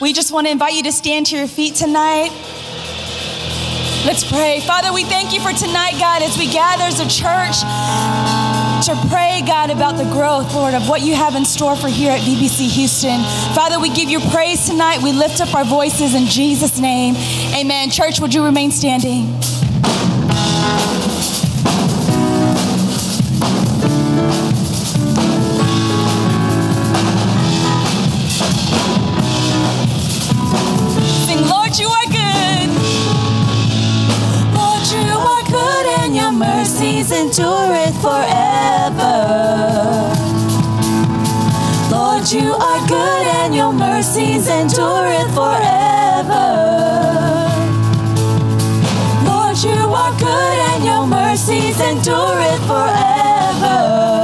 We just want to invite you to stand to your feet tonight. Let's pray. Father, we thank you for tonight, God, as we gather as a church to pray, God, about the growth, Lord, of what you have in store for here at VBC Houston. Father, we give you praise tonight. We lift up our voices in Jesus' name. Amen. Church, would you remain standing? Sing, Lord, you are good. Lord, you are good, and your mercies endureth forever. Lord, you are good, and your mercies endureth forever. Lord, you are good, and your mercies endureth forever.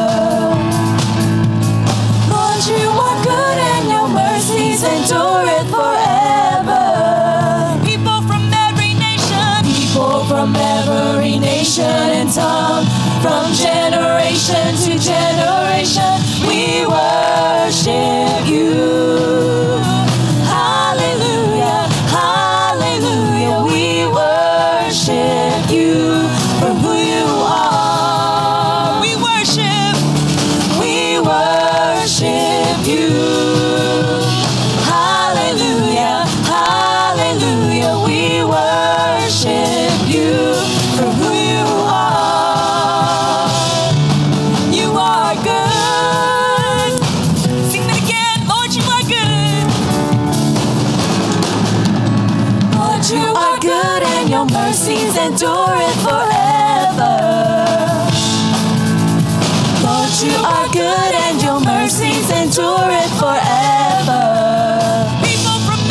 Lord, you are good, and your mercies endureth forever. People from every nation and tongue, from generation to generation, we worship you. Hallelujah, hallelujah, we worship you for who you are. We worship you. Hallelujah, hallelujah, we worship you for who you are. You are good. Sing that again. Lord, you are good. Lord, you are good, and your mercies endureth forever. Lord, you are good, and your mercies endureth forever. People from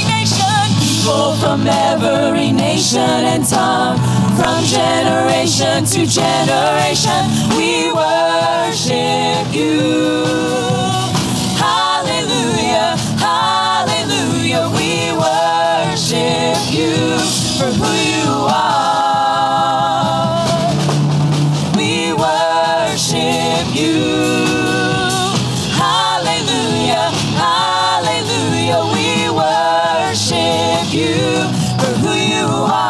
every nation and tongue, from generation to generation, we worship you. Hallelujah, hallelujah, we worship you for who you are. We worship you. Hallelujah, hallelujah, we worship you for who you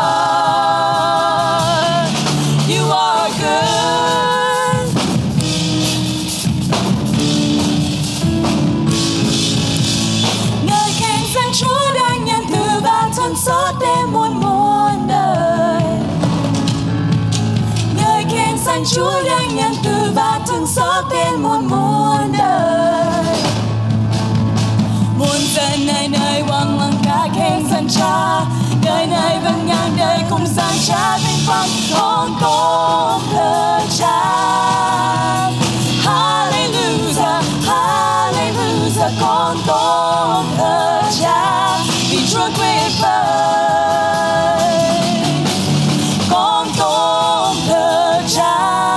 are. You are good. Ngợi khen danh Chúa đang nhân từ và thân xót đêm muôn muôn đời. Ngợi khen danh Chúa đang nhân từ và thương xót đến muôn muôn đời. Muôn dân nơi nơi quăng quăng ca khen danh Cha, đời này vẫn ngang đời cùng gian Cha vinh quang con thờ Cha. Hallelujah, hallelujah, con thờ Cha vì Chúa tuyệt vời. Con thờ Cha.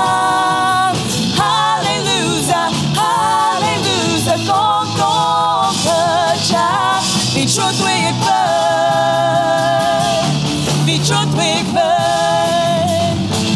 Hallelujah, hallelujah, con thờ Cha vì Chúa tuyệt vời. Vì Chúa tuyệt vời.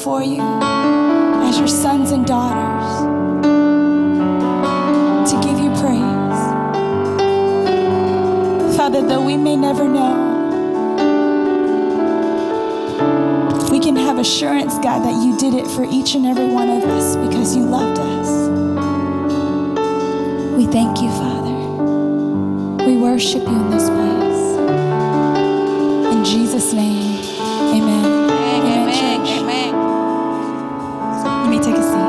before you as your sons and daughters to give you praise. Father, though we may never know, we can have assurance, God, that you did it for each and every one of us because you loved us. We thank you, Father. We worship you in this place. In Jesus' name, amen. Amen. Amen. You may take a seat.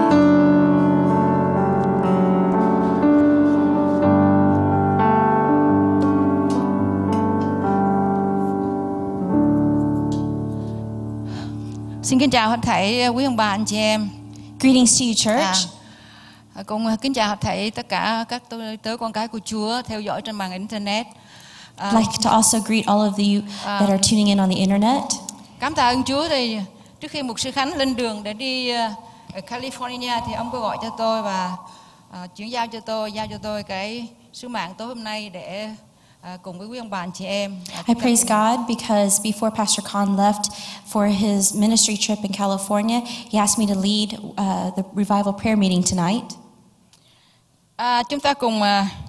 Xin kính chào hết thảy quý ông bà anh chị em. Greetings to you, church. Cũng kính chào hết thảy tất cả các tớ con cái của Chúa theo dõi trên màn internet. I'd like to also greet all of you that are tuning in on the internet. Cảm tạ ơn Chúa thì trước khi mục sư Khánh lên đường để đi ở California thì ông có gọi cho tôi và chuyển giao cho tôi cái sứ mạng tối hôm nay để cùng với quý ông bà anh chị em. I praise God because before Pastor Khan left for his ministry trip in California, he asked me to lead the revival prayer meeting tonight. Chúng ta cùng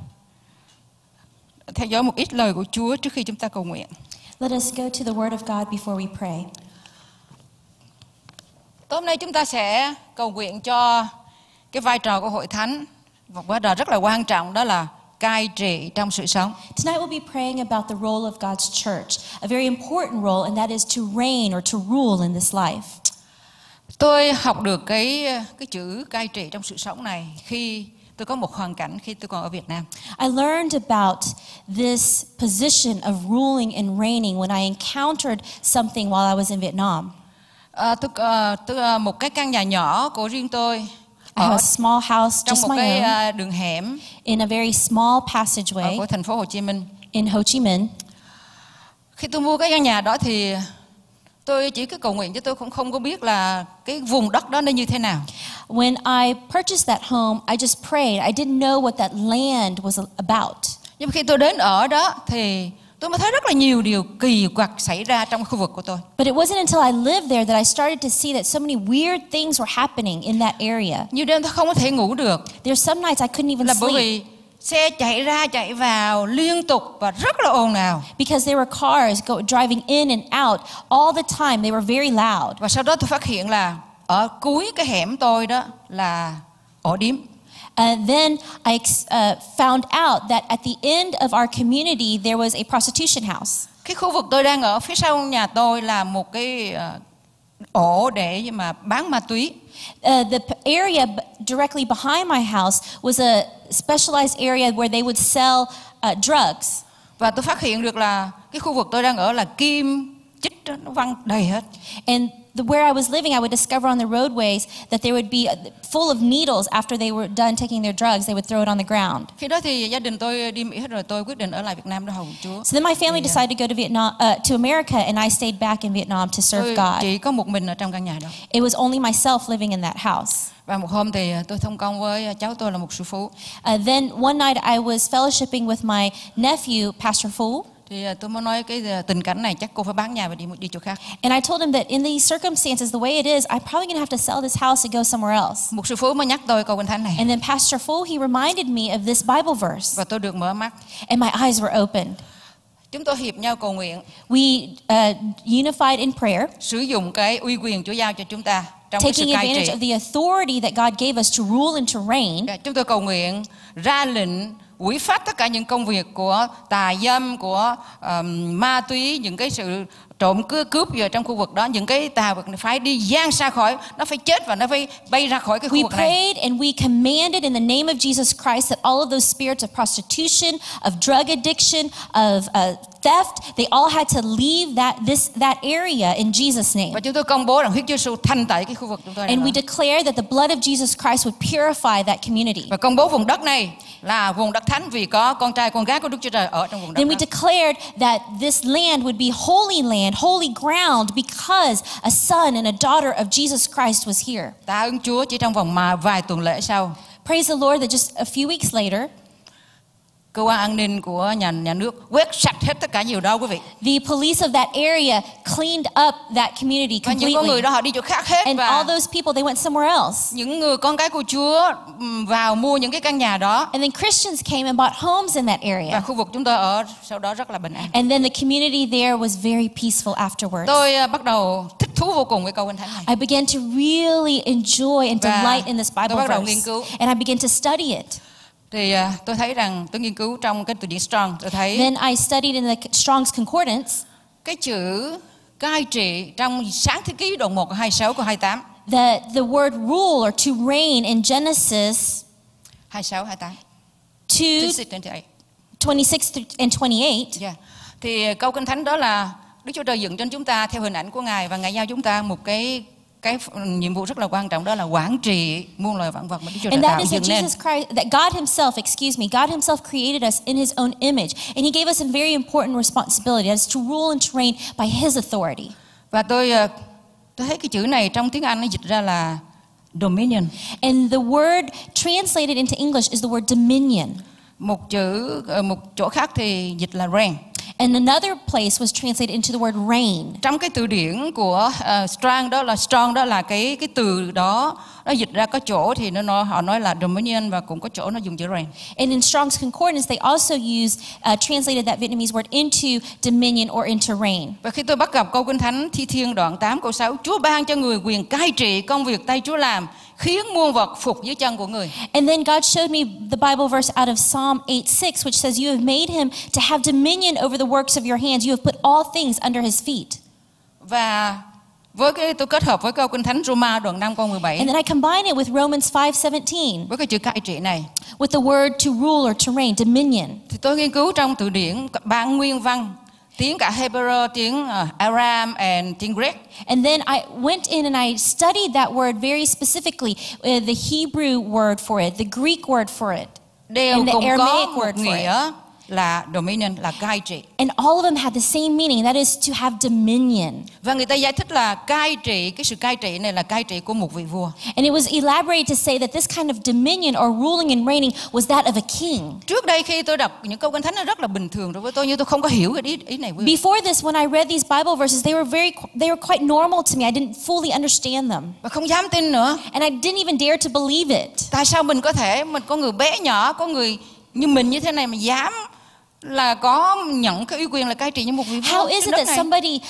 theo dõi một ít lời của Chúa trước khi chúng ta cầu nguyện. Let us go to the Word of God before we pray. Tối hôm nay chúng ta sẽ cầu nguyện cho cái vai trò của hội thánh, một vai trò rất là quan trọng, đó là cai trị trong sự sống. Tonight we'll be praying about the role of God's church, a very important role, and that is to reign or to rule in this life. Tôi học được cái chữ cai trị trong sự sống này khi tôi có một hoàn cảnh khi tôi còn ở Việt Nam. I learned about this position of ruling and reigning when I encountered something while I was in Vietnam. Tôi một cái căn nhà nhỏ của riêng tôi I have a small house, trong just một my own, cái đường hẻm in a very small ở passageway của thành phố Hồ Chí Minh. in Ho Chi Minh. Khi tôi mua cái căn nhà đó thì tôi chỉ cứ cầu nguyện chứ tôi cũng không có biết là cái vùng đất đó nó như thế nào. When I purchased that home, I just prayed. I didn't know what that land was about. Nhưng khi tôi đến ở đó thì tôi mới thấy rất là nhiều điều kỳ quặc xảy ra trong khu vực của tôi. But it wasn't until I lived there that I started to see that so many weird things were happening in that area. Nhiều đêm tôi không có thể ngủ được. There's some nights I couldn't even Là bởi sleep vì xe chạy ra chạy vào liên tục và rất là ồn ào. because there were cars driving in and out all the time. They were very loud. Và sau đó tôi phát hiện là ở cuối cái hẻm tôi đó là ổ điếm. And then I found out that at the end of our community there was a prostitution house. Cái khu vực tôi đang ở phía sau nhà tôi là một cái ổ để mà bán ma túy. The area directly behind my house was a specialized area where they would sell drugs. Và tôi phát hiện được là cái khu vực tôi đang ở là kim chích nó văng đầy hết. And where I was living, I would discover on the roadways that there would be full of needles after they were done taking their drugs. They would throw it on the ground. Khi đó thì gia đình tôi đi Mỹ hết rồi, tôi quyết định ở lại Việt Nam để hầu Chúa. So then my family decided to go to Vietnam, to America, and I stayed back in Vietnam to serve Tôi God. chỉ có một mình ở trong căn nhà đó. It was only myself living in that house. Và một hôm thì tôi thông công với cháu tôi là một sư phụ. Then one night I was fellowshipping with my nephew, Pastor Phu. Thì tôi mới nói cái tình cảnh này chắc cô phải bán nhà và đi chỗ khác. And I told him that in these circumstances, the way it is, I'm probably going to have to sell this house and go somewhere else. Một sư phụ mới nhắc tôi câu kinh thánh này. And then Pastor Phu, he reminded me of this Bible verse. Và tôi được mở mắt. And my eyes were opened. Chúng tôi hiệp nhau cầu nguyện. We unified in prayer, Sử dụng cái uy quyền Chúa giao cho chúng ta trong cái sự taking cai advantage trị. of the authority that God gave us to rule and to reign. Chúng tôi cầu nguyện ra lệnh quỷ pháp tất cả những công việc của tà dâm, của ma túy, những cái sự trộm cướp gì ở trong khu vực đó, những cái tà vật này phải đi giang xa khỏi, nó phải chết và nó phải bay ra khỏi cái khu We vực này. prayed and we commanded in the name of Jesus Christ that all of those spirits of prostitution, of drug addiction, of theft, they all had to leave that area in Jesus' name. Và chúng tôi công bố rằng huyết Chúa Giêsu thanh tẩy cái khu vực chúng tôi đang And we ở. declared that the blood of Jesus Christ would purify that community. Và công bố vùng đất này là vùng đất thánh vì có con trai con gái của Đức Chúa Trời ở trong vùng đất Then we đó. declared that this land would be holy land, holy ground, because a son and a daughter of Jesus Christ was here. Tạ ơn Chúa, chỉ trong vòng vài tuần lễ sau, Praise the Lord that just a few weeks later, cơ quan an ninh của nhà nước quét sạch hết tất cả nhiều đó quý vị. The police of that area cleaned up that community Và những con người completely. đó họ đi chỗ khác hết, And và all those people, they went somewhere else. những người con cái của Chúa vào mua những cái căn nhà đó. And then Christians came and bought homes in that Và area. khu vực chúng tôi ở sau đó rất là bình an. And then the community there was very peaceful afterwards. Tôi bắt đầu thích thú vô cùng với câu Kinh Thánh này. I began to really enjoy and Và delight in this Bible tôi bắt đầu verse. nghiên cứu. And I began to study it. Thì tôi thấy rằng tôi nghiên cứu trong cái từ điển Strong, tôi thấy Then I studied in the Strong's Concordance. cái chữ cai trị trong Sáng Thế Ký đoạn 1 câu 26 câu 28. The word rule or to reign in Genesis 26 28. 2, 26 and 28. Yeah. Thì câu Kinh Thánh đó là Đức Chúa Trời dựng cho chúng ta theo hình ảnh của Ngài, và Ngài giao chúng ta một cái nhiệm vụ rất là quan trọng, đó là quản trị muôn loài vạn vật mà Đức Chúa And Trời that tạo is dựng that nên. Jesus Christ, that God Himself, God Himself created us in His own image, and He gave us a very important responsibility, that's to rule and to reign by His authority. Và tôi thấy cái chữ này trong tiếng Anh nó dịch ra là dominion. And the word translated into English is the word dominion. Một chỗ khác thì dịch là reign. And another place was translated into the word reign. Trong cái từ điển của Strong đó là cái từ đó nó dịch ra có chỗ thì họ nói là dominion, và cũng có chỗ nó dùng chữ reign. And in Strong's Concordance, they also translated that Vietnamese word into dominion or into reign. Và khi tôi bắt gặp câu Kinh Thánh Thi Thiên đoạn 8 câu 6, Chúa ban cho người quyền cai trị công việc tay Chúa làm, khiến muôn vật phục dưới chân của người. And then God showed me the Bible verse out of Psalm 8:6, which says, "You have made him to have dominion over the works of your hands. You have put all things under his feet." Và tôi kết hợp với câu Kinh Thánh Roma đoạn 5 câu 17. And then I combine it with Romans 5:17, Với cái chữ cai trị này, with the word to rule or to reign, dominion. thì tôi nghiên cứu trong từ điển bản nguyên văn, tiếng cả Hebrew, tiếng Aram and tiếng Greek. And then I went in and I studied that word very specifically, the Hebrew word for it, the Greek word for it, Đều and the cùng có Aramaic một word for nghĩa là dominion, là cai trị. And all of them had the same meaning, that is to have dominion. Và người ta giải thích là cai trị, cái sự cai trị này là cai trị của một vị vua. And it was elaborated to say that this kind of dominion or ruling and reigning was that of a king. Trước đây khi tôi đọc những câu Kinh Thánh nó rất là bình thường đối với tôi, nhưng tôi không có hiểu cái ý này. Before this, when I read these Bible verses, they were quite normal to me. I didn't fully understand them. Và không dám tin nữa. And I didn't even dare to believe it. Tại sao mình có người bé nhỏ, có người như mình như thế này mà dám là có nhận cái uy quyền là cai trị như một vị vua? How is it that somebody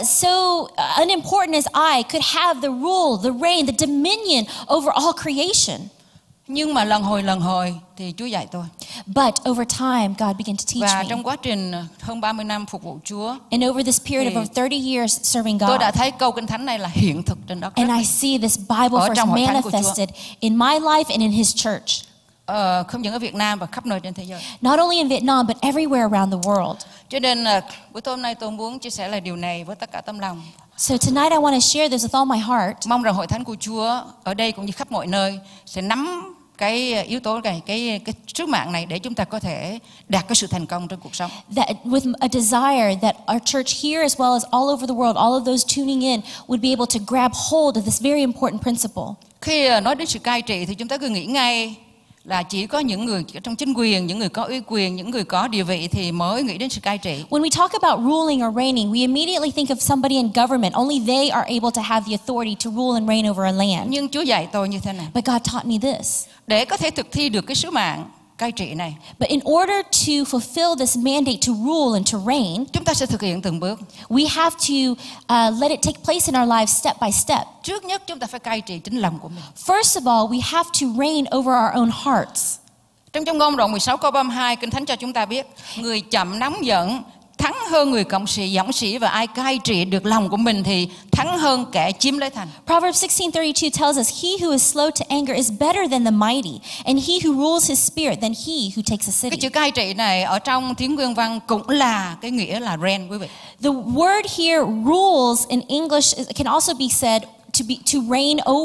so unimportant as I could have the rule, the reign, the dominion over all creation? Nhưng mà lần hồi thì Chúa dạy tôi. But over time, God began to teach Và me. trong quá trình hơn 30 năm phục vụ Chúa, And over this period of over 30 years serving tôi đã God, thấy câu Kinh Thánh này là hiện thực trên đất. and I see this Bible Ở verse trong hội thánh của Chúa. manifested in my life and in His church. Không những ở Việt Nam và khắp nơi trên thế giới. Not only in Vietnam, but everywhere around the world. Cho nên buổi tối hôm nay tôi muốn chia sẻ lại điều này với tất cả tấm lòng. So tonight I want to share this with all my heart. Mong rằng hội thánh của Chúa ở đây cũng như khắp mọi nơi sẽ nắm cái yếu tố này, cái sứ mạng này để chúng ta có thể đạt cái sự thành công trong cuộc sống. That with a desire that our church here as well as all over the world, all of those tuning in would be able to grab hold of this very important principle. Khi nói đến sự cai trị thì chúng ta cứ nghĩ ngay là chỉ có những người trong chính quyền, những người có uy quyền, những người có địa vị thì mới nghĩ đến sự cai trị. When we talk about ruling or reigning, we immediately think of somebody in government. Only they are able to have the authority to rule and reign over a land. Nhưng Chúa dạy tôi như thế này. But God taught me this. Để có thể thực thi được cái sứ mạng cai trị này, But in order to fulfill this mandate to rule and to reign, chúng ta sẽ thực hiện từng bước. we have to let it take place in our lives step by step. Trước nhất chúng ta phải cai trị chính lòng của mình. First of all, we have to reign over our own hearts. Trong Châm Ngôn đoạn 16 câu 32, Kinh Thánh cho chúng ta biết, người chậm nóng giận thắng hơn người cộng sĩ dõng sĩ, và ai cai trị được lòng của mình thì thắng hơn kẻ chiếm lấy thành. Proverbs 16:32 tells us, "He who is slow to anger is better than the mighty, and he who rules his spirit than he who takes a Cái city." chữ cai trị này ở trong tiếng nguyên văn cũng là cái nghĩa là reign, quý vị. The word here, rules, in English can also be said to reign over.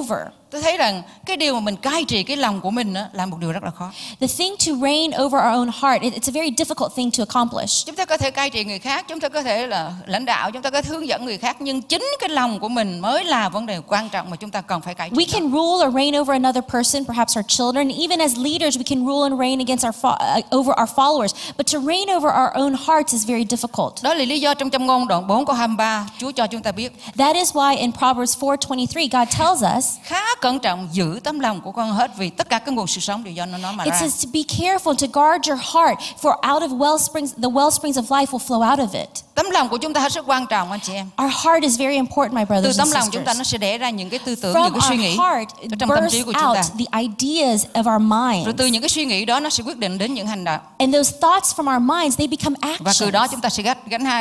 tôi thấy rằng cái điều mà mình cai trị cái lòng của mình á, là một điều rất là khó. The thing to reign over our own heart, it's a very difficult thing to accomplish. Chúng ta có thể cai trị người khác, chúng ta có thể là lãnh đạo, chúng ta có thể hướng dẫn người khác, nhưng chính cái lòng của mình mới là vấn đề quan trọng mà chúng ta cần phải cai trị. We can rule or reign over another person, perhaps our children. Even as leaders, we can rule and reign against over our followers. But to reign over our own hearts is very difficult. Đó là lý do trong Châm ngôn đoạn 4 câu 23, Chúa cho chúng ta biết. That is why in Proverbs 4:23, God tells us, khá cẩn trọng giữ tấm lòng của con hết, vì tất cả các nguồn sự sống đều do nó mà it ra. says to be careful to guard your heart, for out of the wellsprings of life will flow out of it. Tấm lòng của chúng ta hết sức quan trọng anh chị em. Our heart is very important, my Từ brothers tấm and lòng chúng ta sisters. nó sẽ đẻ ra những cái tư tưởng, From những cái suy nghĩ our heart, ở it trong tâm trí bursts của chúng ta. out the ideas of our Rồi minds. từ những cái suy nghĩ đó nó sẽ quyết định đến những hành động. And those thoughts from our minds, they become Và từ đó actions. chúng ta sẽ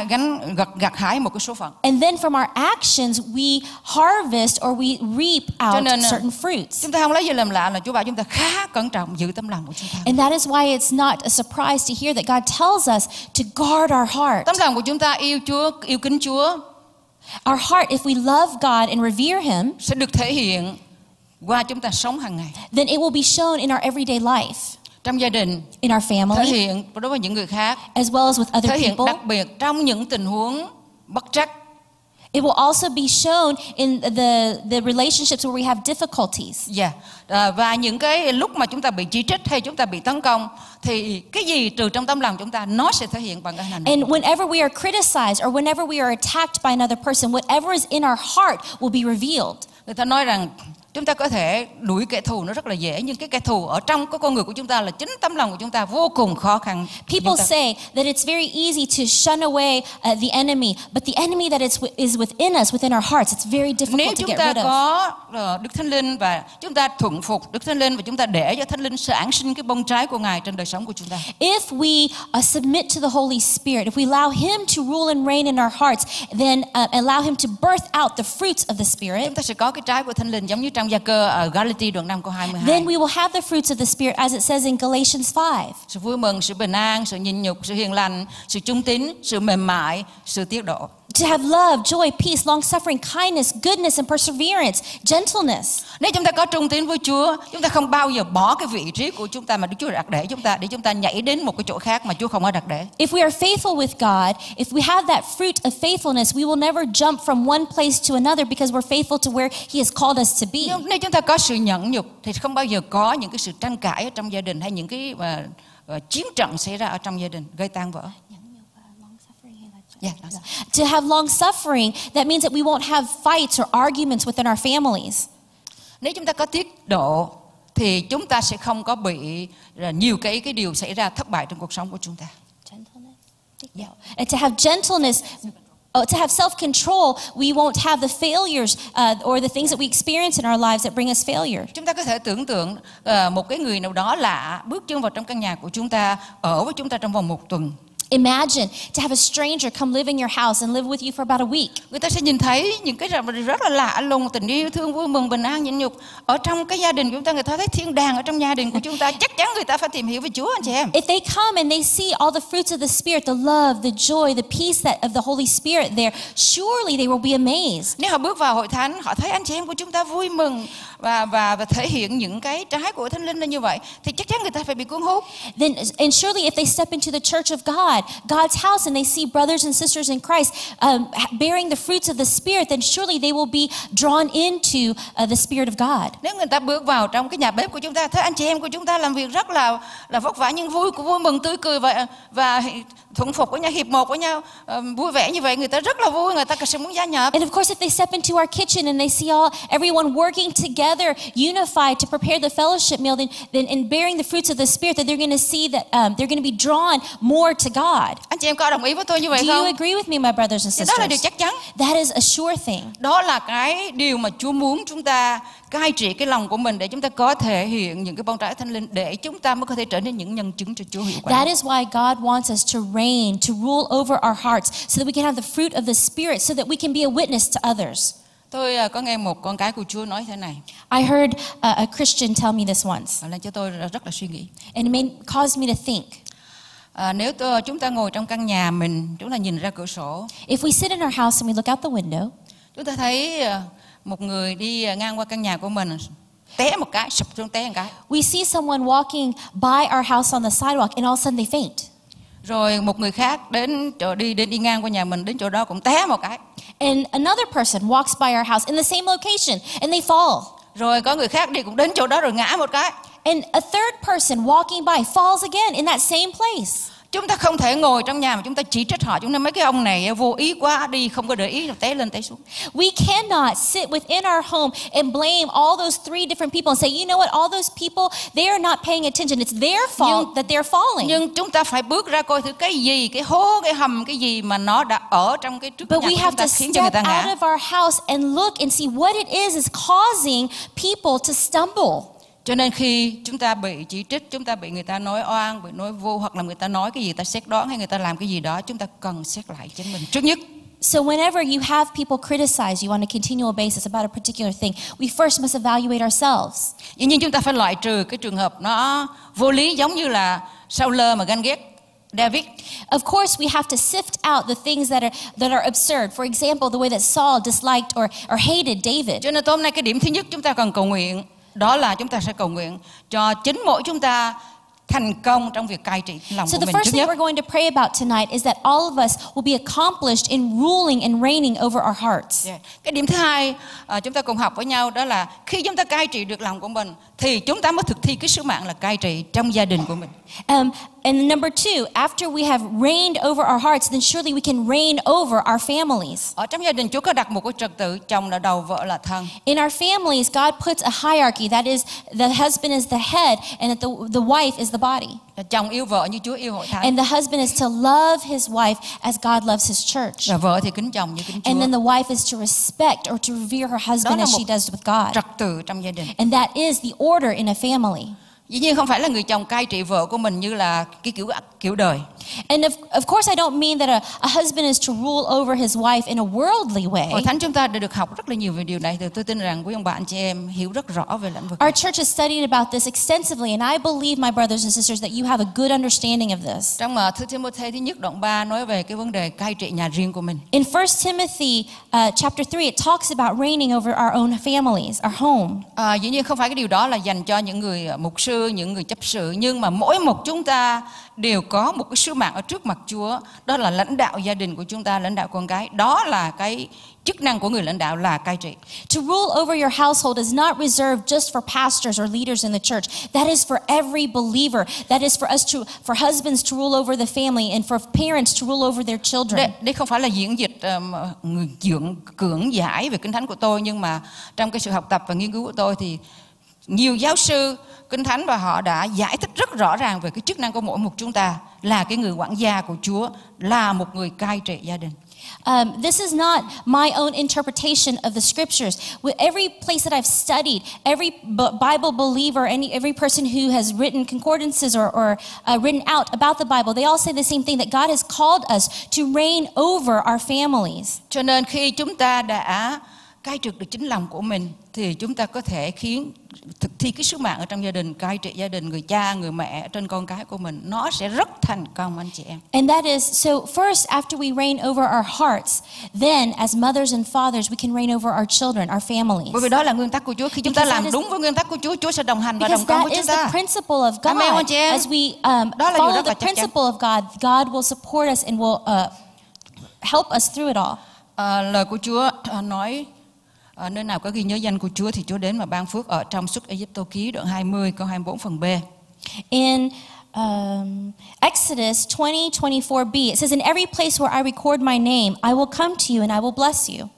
gặt hái một cái số phận. And then from our actions, we harvest or we reap out nên, certain fruits. Chúng ta không lấy gì làm lạ là Chúa bảo chúng ta khá cẩn trọng giữ tấm lòng của chúng ta. And that is why it's not a surprise to hear that God tells us to guard our heart. Tấm lòng của chúng ta yêu Chúa, yêu kính Chúa. Our heart, if we love God and revere Him, sẽ được thể hiện qua chúng ta sống hàng ngày. then it will be shown in our everyday life, Trong gia đình, in our thể family, hiện đối với những người khác, as well as with other thể hiện people. đặc biệt trong những tình huống bất trắc. It will also be shown in the relationships where we have difficulties. Và những cái lúc mà chúng ta bị chỉ trích hay chúng ta bị tấn công, thì cái gì từ trong tấm lòng chúng ta nó sẽ thể hiện bằng cái hành động. And whenever we are criticized or whenever we are attacked by another person, whatever is in our heart will be revealed. Người ta nói rằng chúng ta có thể đuổi kẻ thù nó rất là dễ, nhưng cái kẻ thù ở trong cái con người của chúng ta là chính tấm lòng của chúng ta vô cùng khó khăn. People say that it's very easy to shun away the enemy, but the enemy that is within us, within our hearts, it's very Nếu difficult to chúng get ta rid of. có Đức Thánh Linh và chúng ta thuận phục Đức Thánh Linh và chúng ta để cho Thánh Linh sản sinh cái bông trái của Ngài trên đời sống của chúng ta. If we submit to the Holy Spirit, if we allow Him to rule and reign in our hearts, then allow Him to birth out the fruits of the Spirit, Chúng ta sẽ có cái trái của Thánh Linh giống như trong Gia Cơ ở Galati đoạn 5 câu 22. then we will have the fruits of the Spirit as it says in Galatians 5. Sự vui mừng, sự bình an, sự nhịn nhục, sự hiền lành, sự trung tín, sự mềm mại, sự tiết độ. To have love, joy, peace, long-suffering, kindness, goodness, and perseverance, gentleness. Nếu chúng ta có trung tín với Chúa, chúng ta không bao giờ bỏ cái vị trí của chúng ta mà Đức Chúa đặt để chúng ta nhảy đến một cái chỗ khác mà Chúa không có đặt để. If we are faithful with God, if we have that fruit of faithfulness, we will never jump from one place to another because we're faithful to where He has called us to be. Nhưng nếu chúng ta có sự nhẫn nhục thì không bao giờ có những cái sự tranh cãi ở trong gia đình hay những cái chiến trận xảy ra ở trong gia đình gây tan vỡ. To have long suffering, that means that we won't have fights or arguments within our families. Nếu chúng ta có tiết độ thì chúng ta sẽ không có bị nhiều cái điều xảy ra thất bại trong cuộc sống của chúng ta. And to have gentleness, to have self-control, we won't have the failures or the things that we experience in our lives that bring us failure. Chúng ta có thể tưởng tượng một cái người nào đó lạ bước chân vào trong căn nhà của chúng ta, ở với chúng ta trong vòng 1 tuần. Imagine to have a stranger come live in your house and live with you for about a week. Người ta sẽ nhìn thấy những cái rất là lạ lùng, tình yêu thương, vui mừng, bình an, nhịn nhục ở trong cái gia đình của chúng ta. Người ta thấy thiên đàng ở trong gia đình của chúng ta. Chắc chắn người ta phải tìm hiểu về Chúa, anh chị em. If they come and they see all the fruits of the Spirit, the love, the joy, the peace of the Holy Spirit there, surely they will be amazed. Nếu họ bước vào hội thánh, họ thấy anh chị em của chúng ta vui mừng và thể hiện những cái trái của Thánh Linh là như vậy, thì chắc chắn người ta phải bị cuốn hút. Then, and surely if they step into the church of God, God's house, and they see brothers and sisters in Christ bearing the fruits of the Spirit, then surely they will be drawn into the Spirit of God. Nếu người ta bước vào trong cái nhà bếp của chúng ta, thấy anh chị em của chúng ta làm việc rất là vất vả nhưng vui mừng tươi cười và thuận phục với nhau, hiệp một với nhau, vui vẻ như vậy, người ta rất là vui, người ta sẽ muốn gia nhập. And of course, if they step into our kitchen and they see everyone working together, unified to prepare the fellowship meal, then in bearing the fruits of the Spirit, then they're going to see that they're going to be drawn more to God. Anh chị em có đồng ý với tôi như vậy Do you không? agree with me, my brothers and Thì đó là điều sisters? chắc chắn. That is a sure thing. Đó là cái điều mà Chúa muốn chúng ta cai trị cái lòng của mình để chúng ta có thể hiện những cái bông trái Thánh Linh, để chúng ta mới có thể trở nên những nhân chứng cho Chúa hiệu quả. That is why God wants us to reign, to rule over our hearts, so that we can have the fruit of the Spirit, so that we can be a witness to others. Tôi có nghe một con cái của Chúa nói thế này. I heard a Christian tell me this once, Và làm cho tôi rất là suy nghĩ. and it caused me to think. Nếu chúng ta ngồi trong căn nhà mình, chúng ta nhìn ra cửa sổ, If we sit in our house and we look out the window, chúng ta thấy một người đi ngang qua căn nhà của mình, té một cái, sụp xuống té một cái. We see someone walking by our house on the sidewalk and all of a sudden they faint. Rồi một người khác đi ngang qua nhà mình, đến chỗ đó cũng té một cái. And another person walks by our house in the same location and they fall. Rồi có người khác đi cũng đến chỗ đó rồi ngã một cái. And a third person walking by falls again in that same place. Chúng ta không thể ngồi trong nhà mà chúng ta chỉ trích họ. Chúng ta mấy cái ông này vô ý quá, đi không có để ý rồi té lên té xuống. We cannot sit within our home and blame all those three different people and say, you know what, all those people, they are not paying attention. It's their fault that they're falling. Nhưng chúng ta phải bước ra coi thử cái gì, cái hố, cái hầm, cái gì mà nó đã ở trong cái trước But nhà we của have chúng ta to khiến cho người step ta out ngã. of our house and look and see what it is causing people to stumble. Cho nên khi chúng ta bị chỉ trích, chúng ta bị người ta nói oan, bị nói vô, hoặc là người ta nói cái gì ta xét đoán, hay người ta làm cái gì đó, chúng ta cần xét lại chính mình trước nhất. So whenever you have people criticize you on a continual basis about a particular thing, we first must evaluate ourselves. Dĩ nhiên chúng ta phải loại trừ cái trường hợp nó vô lý, giống như là Saul mà ganh ghét David. Of course, we have to sift out the things that are absurd. For example, the way that Saul disliked or hated David. Cho nên tối hôm nay cái điểm thứ nhất chúng ta cần cầu nguyện, đó là chúng ta sẽ cầu nguyện cho chính mỗi chúng ta thành công trong việc cai trị lòng So của the mình first trước thing nhất. we're going to pray about tonight is that all of us will be accomplished in ruling and reigning over our hearts. Cái điểm thứ hai chúng ta cùng học với nhau, đó là khi chúng ta cai trị được lòng của mình thì chúng ta mới thực thi cái sứ mạng là cai trị trong gia đình của mình. And number two, after we have reigned over our hearts, then surely we can reign over our families. Ở trong gia đình Chúa có đặt một cái trật tự, chồng là đầu, vợ là thân. In our families, God puts a hierarchy. That is, the husband is the head, and that the wife is the body. Chồng yêu vợ như Chúa yêu hội thánh. And the husband is to love his wife as God loves his church. Và vợ thì kính chồng như kính Chúa. And then the wife is to respect or to revere her husband as she does with God. Trật tự trong gia đình. And that is the order in a family. Dĩ nhiên không phải là người chồng cai trị vợ của mình như là cái kiểu đời. And of course I don't mean that a husband is to rule over his wife in a worldly way. Hội thánh chúng ta đã được học rất là nhiều về điều này, thì tôi tin rằng quý ông bà anh chị em hiểu rất rõ về lĩnh vực. Our church has studied about this extensively, and I believe, my brothers and sisters, that you have a good understanding of this. Trong thư Timôthê thứ nhất đoạn 3 nói về cái vấn đề cai trị nhà riêng của mình. In 1 Timothy chapter 3, it talks about reigning over our own families, our home. Dĩ nhiên không phải cái điều đó là dành cho những người mục sư, những người chấp sự, nhưng mà mỗi một chúng ta đều có một cái sứ mạng ở trước mặt Chúa, đó là lãnh đạo gia đình của chúng ta, lãnh đạo con cái. Đó là cái chức năng của người lãnh đạo, là cai trị. To rule over your household is not reserved just for pastors or leaders in the church. That is for every believer. That is for husbands to rule over the family and for parents to rule over their children. Đây không phải là diễn dịch cưỡng giải về Kinh Thánh của tôi, nhưng mà trong cái sự học tập và nghiên cứu của tôi thì nhiều giáo sư Kinh Thánh và họ đã giải thích rất rõ ràng về cái chức năng của mỗi một chúng ta là cái người quản gia của Chúa, là một người cai trị gia đình. This is not my own interpretation of the scriptures. With every place that I've studied, every Bible believer, every person who has written concordances or written out about the Bible, they all say the same thing, that God has called us to reign over our families. Cho nên khi chúng ta đã cai trị được chính lòng của mình thì chúng ta có thể thực thi cái sứ mạng ở trong gia đình, cai trị gia đình, người cha, người mẹ trên con cái của mình, nó sẽ rất thành công anh chị em. And that is, so first, after we reign over our hearts, then as mothers and fathers, we can reign over our children, our families. Bởi vì đó là nguyên tắc của Chúa. Khi chúng ta làm đúng với nguyên tắc của Chúa, Chúa sẽ đồng hành và đồng công với chúng ta. Because that is the principle of God. Amen, anh chị em. As we follow the principle of God, God will support us and will help us through it all. Lời của Chúa nói nơi nào có ghi nhớ danh của Chúa thì Chúa đến mà ban phước, ở trong Xuất Ai-cập ký đoạn 20 câu 24 phần B. In Exodus 20:24b, it says, "In every place where I record my name, I will come to you and I will bless you."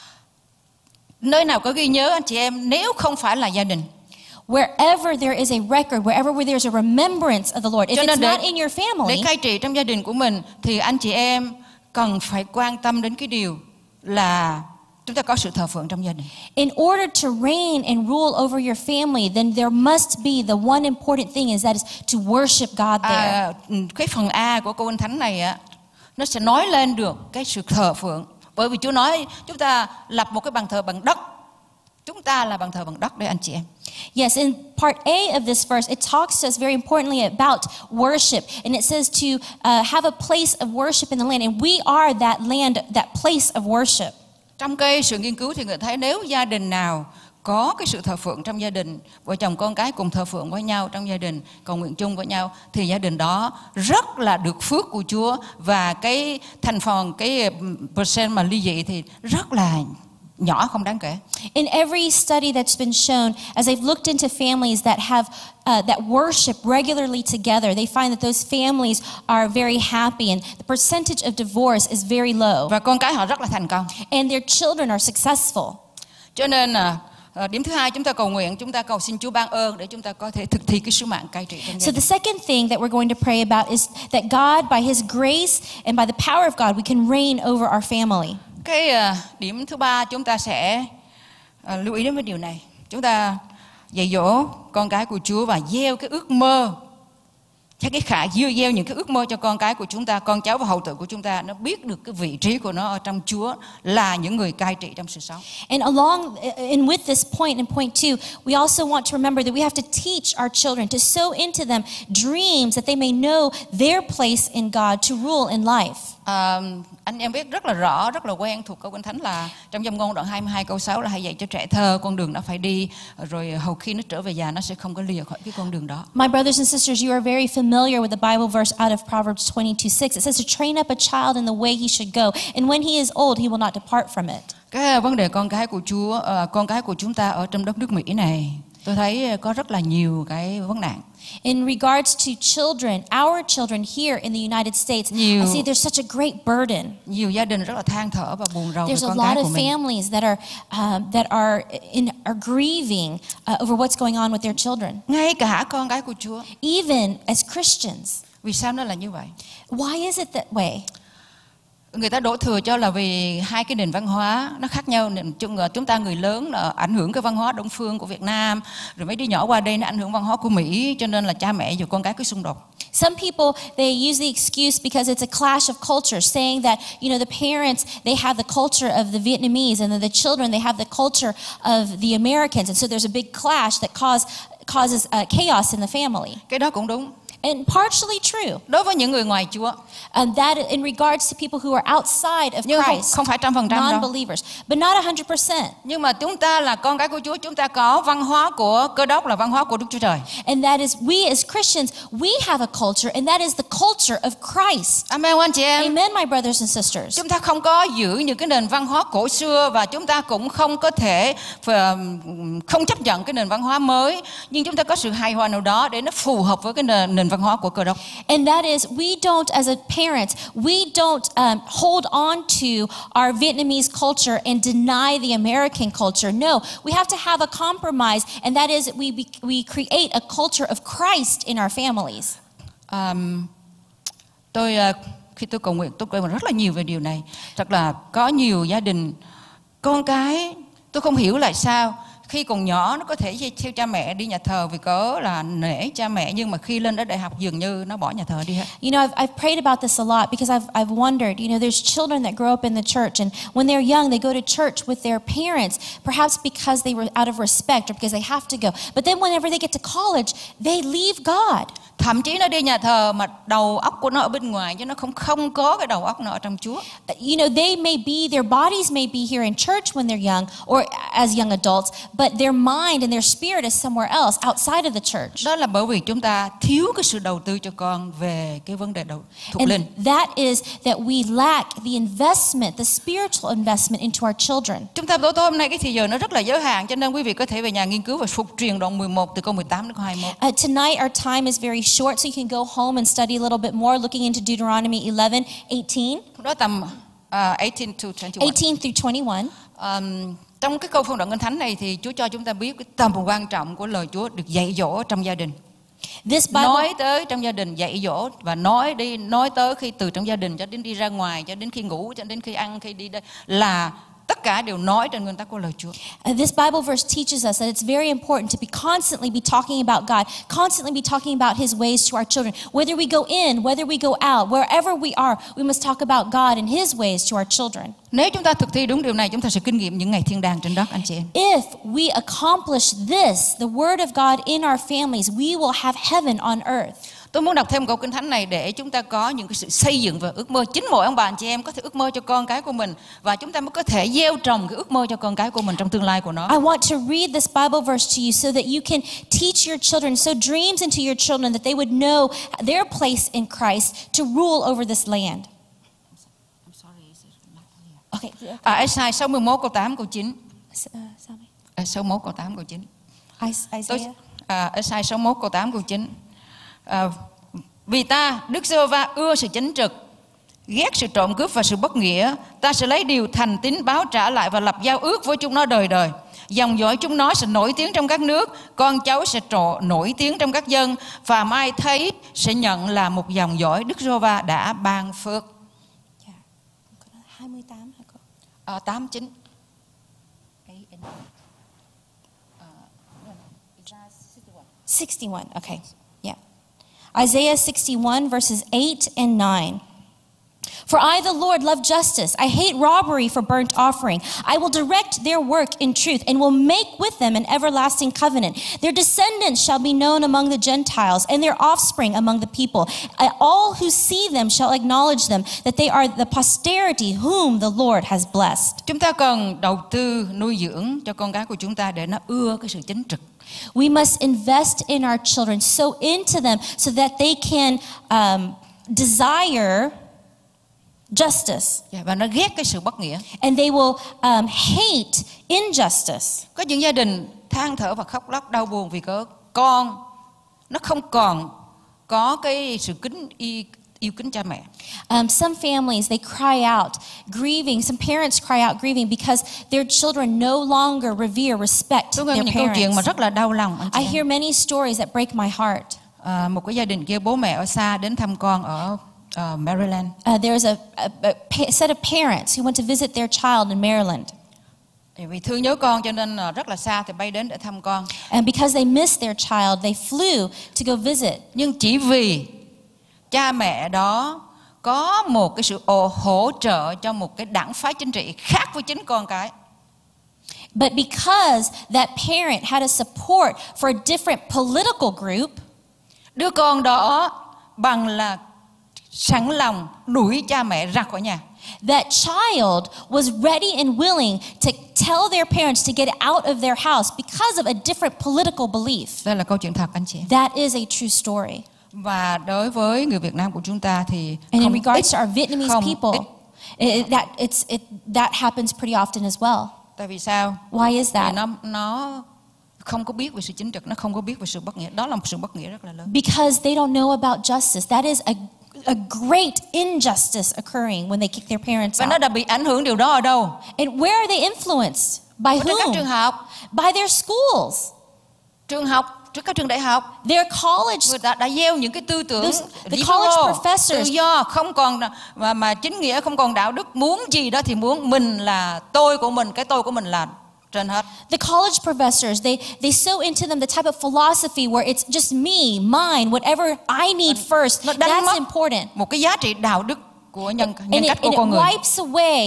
Nơi nào có ghi nhớ anh chị em, nếu không phải là gia đình. Wherever there is a record, wherever there's a remembrance of the Lord, if it's not in your family, để cai trị trong gia đình của mình thì anh chị em cần phải quan tâm đến cái điều là chúng ta có sự thờ phượng trong gia đình. In order to reign and rule over your family, then there must be the one important thing, is that is to worship God there. Cái phần A của câu Kinh Thánh này nó sẽ nói lên được cái sự thờ phượng. Bởi vì Chúa nói chúng ta lập một cái bàn thờ bằng đất. Chúng ta là bàn thờ bằng đất đấy anh chị em. Yes, in part A of this verse, it talks to us very importantly about worship. And it says to have a place of worship in the land. And we are that land, that place of worship. Trong cái sự nghiên cứu thì người thấy nếu gia đình nào có cái sự thờ phượng trong gia đình, vợ chồng con cái cùng thờ phượng với nhau trong gia đình, cầu nguyện chung với nhau, thì gia đình đó rất là được phước của Chúa, và cái thành phần, cái percent mà ly dị thì rất là nhỏ, không đáng kể. In every study that's been shown, as I've looked into families that have that worship regularly together, they find that those families are very happy, and the percentage of divorce is very low. Và con cái họ rất là thành công. And their children are successful. Cho nên điểm thứ hai, chúng ta cầu nguyện, chúng ta cầu xin Chúa ban ơn để chúng ta có thể thực thi cái sứ mạng cai trị trong gia So đình. the second thing that we're going to pray about is that God, by His grace and by the power of God, we can reign over our family. Cái điểm thứ ba, chúng ta sẽ lưu ý đến với điều này. Chúng ta dạy dỗ con cái của Chúa và gieo cái ước mơ, gieo những cái ước mơ cho con cái của chúng ta, con cháu và hậu tự của chúng ta, nó biết được cái vị trí của nó ở trong Chúa là những người cai trị trong sự sống. And with this point, in point 2, we also want to remember that we have to teach our children, to sow into them dreams that they may know their place in God, to rule in life. Anh em biết rất là rõ, rất là quen thuộc câu Kinh Thánh là trong Dâm Ngôn đoạn 22 câu 6 là hãy dạy cho trẻ thơ con đường nó phải đi, rồi hầu khi nó trở về già nó sẽ không có lìa khỏi cái con đường đó. My brothers and sisters, you are very familiar with the Bible verse out of Proverbs 22:6. It says to train up a child in the way he should go, and when he is old, he will not depart from it. Cái vấn đề con cái của Chúa, con cái của chúng ta ở trong đất nước Mỹ này, tôi thấy có rất là nhiều cái vấn nạn. In regards to children, our children here in the United States, I see there's such a great burden. Nhiều gia đình rất là than thở và buồn rầu về There's a con lot cái of của mình. families that are grieving over what's going on with their children. Ngay cả con cái của Chúa. Even as Christians. Vì sao nó là như vậy? Why is it that way? Người ta đổ thừa cho là vì hai cái nền văn hóa nó khác nhau. Chúng ta người lớn là ảnh hưởng cái văn hóa Đông phương của Việt Nam, rồi mấy đứa nhỏ qua đây nó ảnh hưởng văn hóa của Mỹ, cho nên là cha mẹ và con cái cứ xung đột. Some people, they use the excuse because it's a clash of cultures, saying that, the parents, they have the culture of the Vietnamese, and then the children, they have the culture of the Americans, and so there's a big clash that causes chaos in the family. Cái đó cũng đúng. And partially true. Đối với những người ngoài Chúa. That in regards to people who are outside of Christ, không phải 100% đâu. non-believers, but not 100%. Nhưng mà chúng ta là con cái của Chúa, chúng ta có văn hóa của Cơ Đốc là văn hóa của Đức Chúa Trời. And that is, we as Christians, we have a culture, and that is the culture of Christ. Amen, anh chị em. Amen, my brothers and sisters. Chúng ta không có giữ những cái nền văn hóa cổ xưa, và chúng ta cũng không có thể không chấp nhận cái nền văn hóa mới, nhưng chúng ta có sự hài hòa nào đó để nó phù hợp với cái nền văn hóa của Cơ Đốc. And that is, we don't, as a parent, we don't hold on to our Vietnamese culture and deny the American culture. No, we have to have a compromise, and that is, we create a culture of Christ in our families. Khi tôi cầu nguyện, tôi cầu nguyện rất là nhiều về điều này. Thật là có nhiều gia đình, con cái, tôi không hiểu lại sao khi còn nhỏ nó có thể theo cha mẹ đi nhà thờ vì cớ là nể cha mẹ, nhưng mà khi lên đến đại học dường như nó bỏ nhà thờ đi hết. I've prayed about this a lot because I've wondered, there's children that grow up in the church, and when they're young, they go to church with their parents, perhaps because they were out of respect or because they have to go. But then whenever they get to college, they leave God. Thậm chí nó đi nhà thờ mà đầu óc của nó ở bên ngoài, chứ nó không có cái đầu óc nó ở trong Chúa. They may be, their bodies may be here in church when they're young or as young adults, but their mind and their spirit is somewhere else outside of the church. Đó là bởi vì chúng ta thiếu cái sự đầu tư cho con về cái vấn đề thuộc linh. And that is that we lack the investment, the spiritual investment into our children. Chúng ta tối hôm nay cái thời giờ nó rất là giới hạn, cho nên quý vị có thể về nhà nghiên cứu về Phục Truyền đoạn 11 từ câu 18 đến câu 21. Tonight our time is very short, so you can go home and study a little bit more, looking into Deuteronomy 11:18. Đó tầm 18 to 21. 18 through 21. Trong cái câu phân đoạn Kinh Thánh này thì Chúa cho chúng ta biết cái tầm quan trọng của lời Chúa được dạy dỗ trong gia đình. Nói tới trong gia đình, dạy dỗ và nói tới khi từ trong gia đình cho đến đi ra ngoài, cho đến khi ngủ, cho đến khi ăn, khi đi đây, là tất cả đều nói trên nguyên tắc của lời Chúa. This Bible verse teaches us that it's very important to be constantly be talking about God, constantly be talking about His ways to our children. Whether we go in, whether we go out, wherever we are, we must talk about God and His ways to our children. Nếu chúng ta thực thi đúng điều này, chúng ta sẽ kinh nghiệm những ngày thiên đàng trên đất, anh chị em. If we accomplish this, the Word of God in our families, we will have heaven on earth. Tôi muốn đọc thêm câu Kinh Thánh này để chúng ta có những cái sự xây dựng và ước mơ. Chính mỗi ông bà anh chị em có thể ước mơ cho con cái của mình, và chúng ta mới có thể gieo trồng cái ước mơ cho con cái của mình trong tương lai của nó. I want to read this Bible verse to you so that you can teach your children, sow dreams into your children, that they would know their place in Christ to rule over this land. Okay. Ê-sai 61 câu 8 câu 9. 61 câu 8 câu 9. Isaiah. Ê-sai 61 câu 8 câu 9. Vì ta, Đức Giê-hô-va ưa sự chính trực, ghét sự trộm cướp và sự bất nghĩa. Ta sẽ lấy điều thành tín báo trả lại và lập giao ước với chúng nó đời đời. Dòng dõi chúng nó sẽ nổi tiếng trong các nước, con cháu sẽ nổi tiếng trong các dân, và mai thấy sẽ nhận là một dòng dõi Đức Giê-hô-va đã ban phước. 28 8 9. 61. Okay. Yeah. Isaiah 61 verses 8 and 9. For I, the Lord, love justice. I hate robbery for burnt offering. I will direct their work in truth and will make with them an everlasting covenant. Their descendants shall be known among the Gentiles and their offspring among the people. All who see them shall acknowledge them, that they are the posterity whom the Lord has blessed. Chúng ta cần đầu tư nuôi dưỡng cho con cái của chúng ta để nó ưa cái sự chính trực. We must invest in our children, sow into them so that they can desire justice. Và nó ghét cái sự bất nghĩa. And they will hate injustice. Có những gia đình than thở và khóc lóc đau buồn vì con nó không còn có cái sự yêu kính cha mẹ. Some families, they cry out grieving. Some parents cry out grieving because their children no longer revere, respect Tôi nghe their những câu chuyện mà parents. rất là đau lòng. Anh chị I em. hear many stories that break my heart. Một cái gia đình kia bố mẹ ở xa đến thăm con ở Maryland. There's a set of parents who went to visit their child in Maryland. Vì thương nhớ con cho nên rất là xa thì bay đến để thăm con. And because they missed their child, they flew to go visit. Nhưng chỉ vì cha mẹ đó có một cái sự hỗ trợ cho một cái đảng phái chính trị khác với chính con cái. But because that parent had a support for a different political group, đứa con đó bằng là sẵn lòng đuổi cha mẹ ra khỏi nhà. that child was ready and willing to tell their parents to get out of their house because of a different political belief. Đây là câu chuyện thật anh chị. That is a true story. Và đối với người Việt Nam của chúng ta thì And in không regards ít, to our Vietnamese không people, that happens pretty often as well. Tại vì sao? Why is Vì that? nó không có biết về sự chính trực, nó không có biết về sự bất nghĩa. Đó là một sự bất nghĩa rất là lớn. Because they don't know about justice. That is a great injustice occurring when they kick their parents Và nó out. đã bị ảnh hưởng điều đó ở đâu? And where are they influenced? By Ở trong các trường whom? học, By their schools, trường học, trước các trường đại học. their college. Người ta đã gieo những cái tư tưởng The college professors. tự do, không còn mà chính nghĩa, không còn đạo đức, muốn gì đó thì muốn, mình là tôi của mình, cái tôi của mình là trên hết. The college professors, they sow into them the type of philosophy where it's just me, mine, whatever I need first. Nó đánh That's mất important. một cái giá trị đạo đức của nhân cách của And con it người. wipes away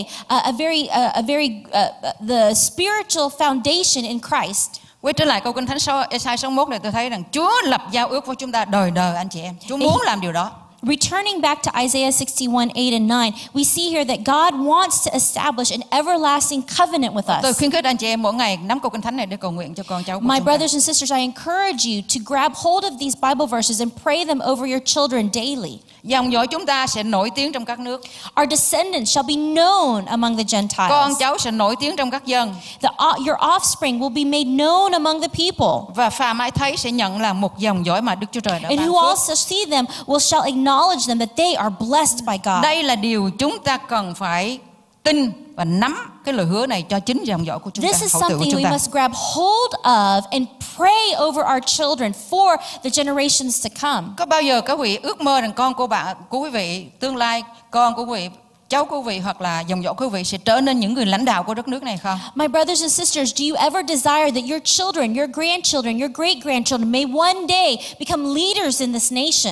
the spiritual foundation in Christ. Quay trở lại câu Kinh Thánh Ê-sai 61 này, tôi thấy rằng Chúa lập giao ước với chúng ta đời đời anh chị em. Chúa muốn làm điều đó. Returning back to Isaiah 61, 8 and 9, we see here that God wants to establish an everlasting covenant with Tôi us. khuyến khích anh chị em mỗi ngày nắm câu Kinh Thánh này để cầu nguyện cho con cháu của My chúng ta. brothers and sisters, I encourage you to grab hold of these Bible verses and pray them over your children daily. Dòng dõi chúng ta sẽ nổi tiếng trong các nước. Our descendants shall be known among the Con Gentiles. cháu sẽ nổi tiếng trong các dân. Your offspring will be made known among the people. Và phàm ai thấy sẽ nhận là một dòng dõi mà Đức Chúa Trời đã And ban who phước. also see them shall acknowledge them that they are blessed by God. Đây là điều chúng ta cần phải tin và nắm cái lời hứa này cho chính dòng dõi của chúng ta, This is hậu tự của something chúng we ta. must grab hold of and pray over our children for the generations to come. Có bao giờ các vị ước mơ rằng con của bạn, của quý vị, tương lai con của quý vị, cháu của quý vị hoặc là dòng dõi của quý vị sẽ trở nên những người lãnh đạo của đất nước này không? My brothers and sisters, do you ever desire that your children, your grandchildren, your great-grandchildren may one day become leaders in this nation?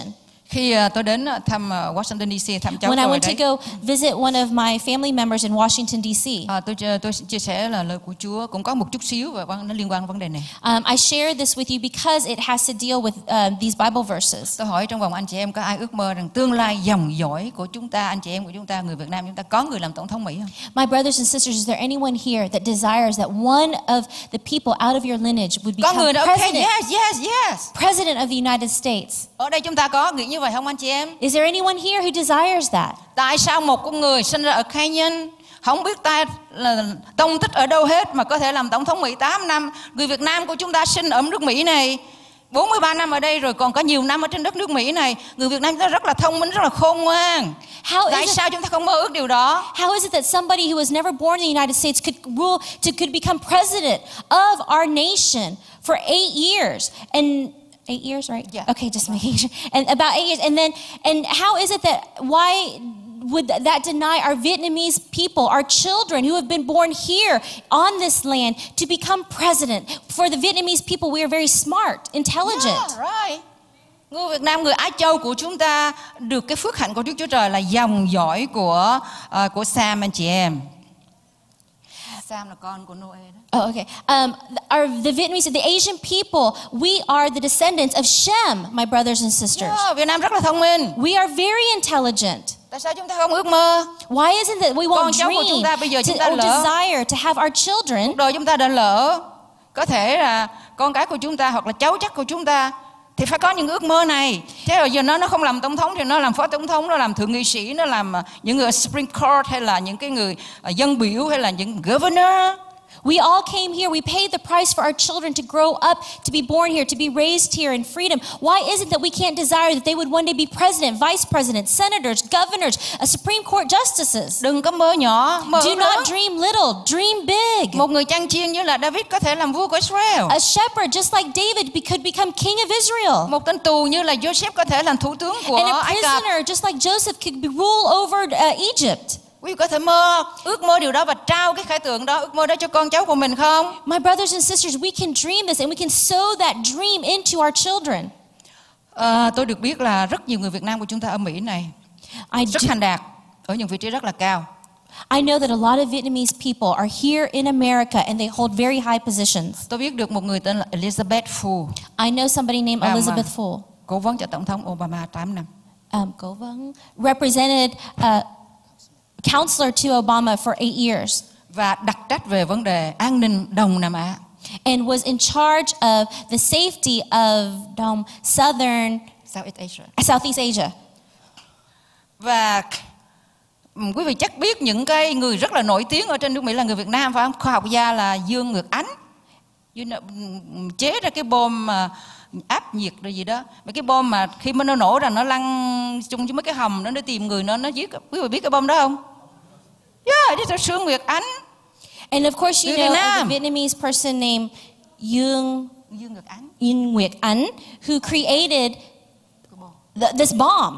Khi tôi đến thăm Washington DC thăm cháu When I tôi went to đấy, go visit one of my family members in Washington, D.C., tôi chia sẻ là lời của Chúa cũng có một chút xíu và nó liên quan đến vấn đề này. I share this with you because it has to deal with these Bible verses. Tôi hỏi trong vòng anh chị em có ai ước mơ rằng tương lai dòng dõi của chúng ta, anh chị em của chúng ta, người Việt Nam chúng ta có người làm tổng thống Mỹ không? My brothers and sisters, is there anyone here that desires that one of the people out of your lineage would Có người become đó, okay, president, yes. president of the United States? Ở đây chúng ta có nghĩ như vậy không anh chị em? Is there anyone here who desires that? Tại sao một con người sinh ra ở Canaan, không biết ta là tông tích ở đâu hết mà có thể làm tổng thống Mỹ 8 năm? Người Việt Nam của chúng ta sinh ở nước Mỹ này 43 năm ở đây rồi, còn có nhiều năm ở trên đất nước Mỹ này. Người Việt Nam chúng ta rất là thông minh, rất là khôn ngoan. Tại sao chúng ta không mơ ước điều đó? How is it that somebody who was never born in the United States could become president of our nation for 8 years? And 8 years, right? Yeah. Okay, just making sure. And about 8 years. And how is it that, why would that deny our Vietnamese people, our children who have been born here on this land, to become president? For the Vietnamese people, we are very smart, intelligent. Yeah, right. Người Việt Nam, người Á Châu của chúng ta được cái phước hạnh của Đức Chúa Trời là dòng dõi của Sam anh chị em. Sam là con của Noe đó. Oh, okay. The Vietnamese, the Asian people, we are the descendants of Shem, my brothers and sisters. Việt Nam rất là thông minh. We are very intelligent. Tại sao chúng ta không ước mơ? Why isn't it we Con won't cháu của chúng ta bây giờ chúng ta or lỡ. desire to have our children? Đời chúng ta đã lỡ, có thể là con cái của chúng ta hoặc là cháu chắc của chúng ta thì phải có những ước mơ này. Thế rồi giờ nó không làm tổng thống thì nó làm phó tổng thống, nó làm thượng nghị sĩ, nó làm những người Supreme Court, hay là những cái người dân biểu, hay là những governor. We all came here. We paid the price for our children to grow up, to be born here, to be raised here in freedom. Why is it that we can't desire that they would one day be president, vice president, senators, governors, Supreme Court justices? Đừng có mơ nhỏ, mơ Do lớn. not dream little, dream big. Một người chăn chiên như là David có thể làm vua của Israel. A shepherd just like David could become king of Israel. Một tên tù như là Joseph có thể làm thủ tướng của And a Ai Cập. prisoner just like Joseph could rule over Egypt. Quý vị có thể ước mơ điều đó và trao cái khải tượng đó, ước mơ đó cho con cháu của mình không? My brothers and sisters, we can dream this and we can sow that dream into our children. Tôi được biết là rất nhiều người Việt Nam của chúng ta ở Mỹ này rất thành đạt, ở những vị trí rất là cao. I know that a lot of Vietnamese people are here in America and they hold very high positions. Tôi biết được một người tên là Elizabeth Fu. I know somebody named Elizabeth Fu. Cố vấn cho Tổng thống Obama 8 năm. Cố vấn represented counselor to Obama for 8 years. Và đặc trách về vấn đề an ninh Đông Nam Á. And was in charge of the safety of Southeast Asia. Và quý vị chắc biết những cái người rất là nổi tiếng ở trên nước Mỹ là người Việt Nam, phải không? Khoa học gia là Dương Ngược Ánh, chế ra cái bom áp nhiệt rồi gì đó, mấy cái bom mà khi mà nó nổ ra nó lăn chung với mấy cái hầm đó, nó tìm người nó giết. Quý vị biết cái bom đó không? Yeah, this is Dương Nguyệt Ánh. And of course you know the Vietnamese person named Dương Nguyệt Ánh who created this bomb.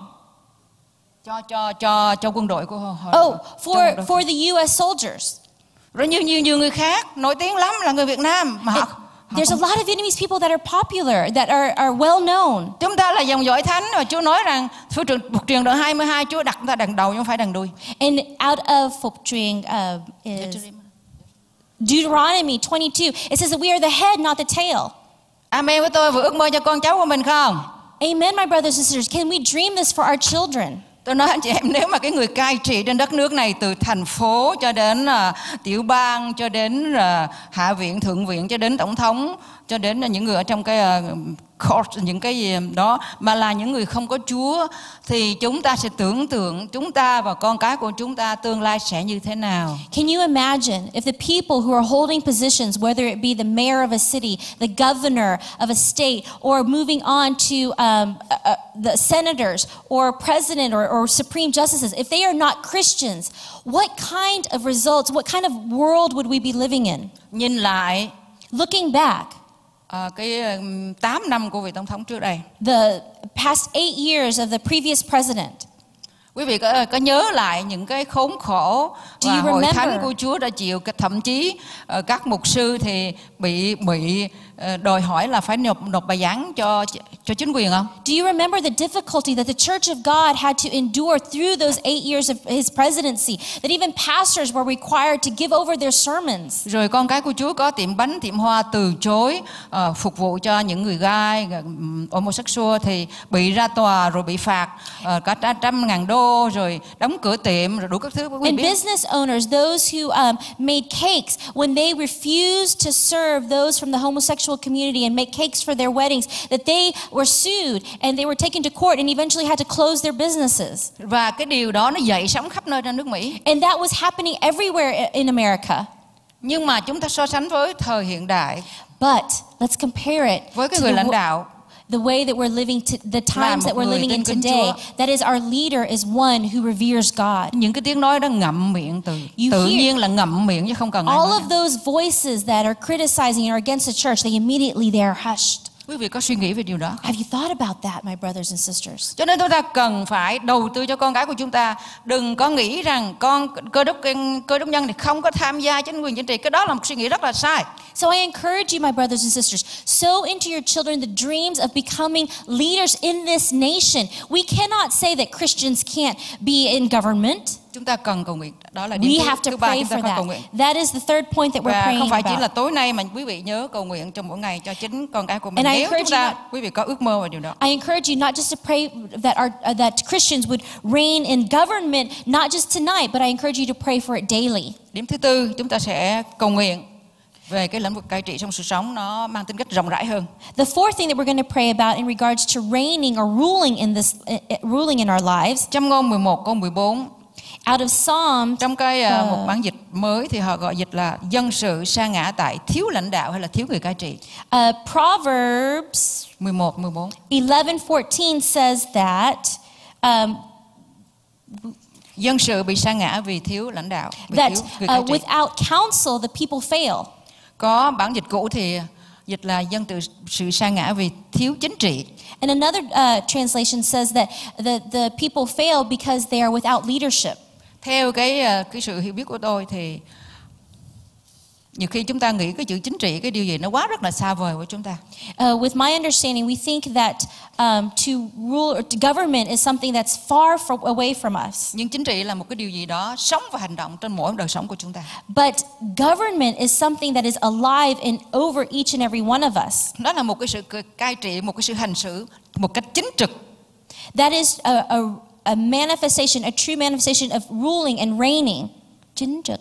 Cho quân đội của họ. For the US soldiers. Rồi nhiều người khác nổi tiếng lắm là người Việt Nam mà there's a lot of Vietnamese people that are popular, that are well known. Chúng ta là dòng dõi thánh và Chúa nói rằng Phục truyền đoạn 22 Chúa đặt chúng ta đằng đầu chứ không phải đằng đuôi. And out of Phục truyền is Deuteronomy 22. It says that we are the head, not the tail. Amen với tôi, vừa ước mơ cho con cháu của mình không? Amen, my brothers and sisters. Can we dream this for our children? Tôi nói anh chị em, nếu mà cái người cai trị trên đất nước này từ thành phố cho đến tiểu bang, cho đến hạ viện, thượng viện, cho đến tổng thống, cho đến những người ở trong cái court, những cái gì đó mà là những người không có Chúa, thì chúng ta sẽ tưởng tượng chúng ta và con cái của chúng ta tương lai sẽ như thế nào. Can you imagine if the people who are holding positions, whether it be the mayor of a city, the governor of a state, or moving on to the senators or president or supreme justices, if they are not Christians, what kind of results, what kind of world would we be living in? Nhìn lại, looking back, cái 8 năm của vị tổng thống trước đây, the past 8 years of the previous president. Quý vị có nhớ lại những cái khốn khổ và hội thánh của Chúa đã chịu, thậm chí các mục sư thì bị đòi hỏi là phải nộp bài giảng cho chính quyền không? Do you remember the difficulty that the Church of God had to endure through those 8 years of his presidency? That even pastors were required to give over their sermons. Rồi con cái của Chúa có tiệm bánh, tiệm hoa từ chối phục vụ cho những người gay, homosexual thì bị ra tòa rồi bị phạt cả $100,000 rồi đóng cửa tiệm rồi đủ các thứ. And business owners, those who made cakes, when they refused to serve those from the homosexual community and make cakes for their weddings, that they were sued and they were taken to court and eventually had to close their businesses. Và cái điều đó nó dậy sóng khắp nơi trên nước Mỹ. And that was happening everywhere in America. Nhưng mà chúng ta so sánh với thời hiện đại, But let's compare it với cái to người lãnh đạo, the way that we're living, the times that we're living in today. That is, our leader is one who reveres God. những cái tiếng nói đó ngậm miệng tự nhiên là ngậm miệng chứ không cần ai All nói. of those voices that are criticizing or against the church, they immediately they are hushed. Quý vị có suy nghĩ về điều đó không? Have you thought about that, my brothers and sisters? Cho nên chúng ta cần phải đầu tư cho con cái của chúng ta. Đừng có nghĩ rằng cơ đốc nhân thì không có tham gia chính quyền chính trị. Cái đó là một suy nghĩ rất là sai. So I encourage you, my brothers and sisters, sow into your children the dreams of becoming leaders in this nation. We cannot say that Christians can't be in government. Chúng ta cần cầu nguyện. Đó là điểm We have to thứ ba, pray chúng ta for phải cầu that. nguyện. That is the third point that we're Và praying không phải chỉ about. là tối nay mà quý vị nhớ cầu nguyện trong mỗi ngày cho chính con cái của mình. And I Nếu encourage chúng ta, you quý vị có ước mơ về điều đó. I encourage you not just to pray that Christians would reign in government, not just tonight, but I encourage you to pray for it daily. Điểm thứ tư, chúng ta sẽ cầu nguyện về cái lĩnh vực cai trị trong sự sống, nó mang tính cách rộng rãi hơn. The fourth thing that we're going to pray about in regards to reigning or ruling in our lives, Châm ngôn 11 câu 14. out of Psalms, Trong một bản dịch mới thì họ gọi dịch là dân sự sa ngã tại thiếu lãnh đạo hay là thiếu người cai trị. Proverbs 11:14. 11:14 says that Dân sự bị sa ngã vì thiếu lãnh đạo, vì that thiếu người cai trị. without counsel the people fail. Có bản dịch cũ thì dịch là dân sự sa ngã vì thiếu chính trị. And another translation says that the people fail because they are without leadership. Theo cái sự hiểu biết của tôi thì nhiều khi chúng ta nghĩ cái chữ chính trị cái điều gì nó quá rất là xa vời với chúng ta. With my understanding, we think that to rule or government is something that's far away from us. Nhưng chính trị là một cái điều gì đó sống và hành động trên mỗi đời sống của chúng ta. But government is something that is alive and over each and every one of us. Nó là một cái sự cai trị, một cái sự hành xử một cách chính trực. That is a manifestation, a true manifestation of ruling and reigning. Chính trực.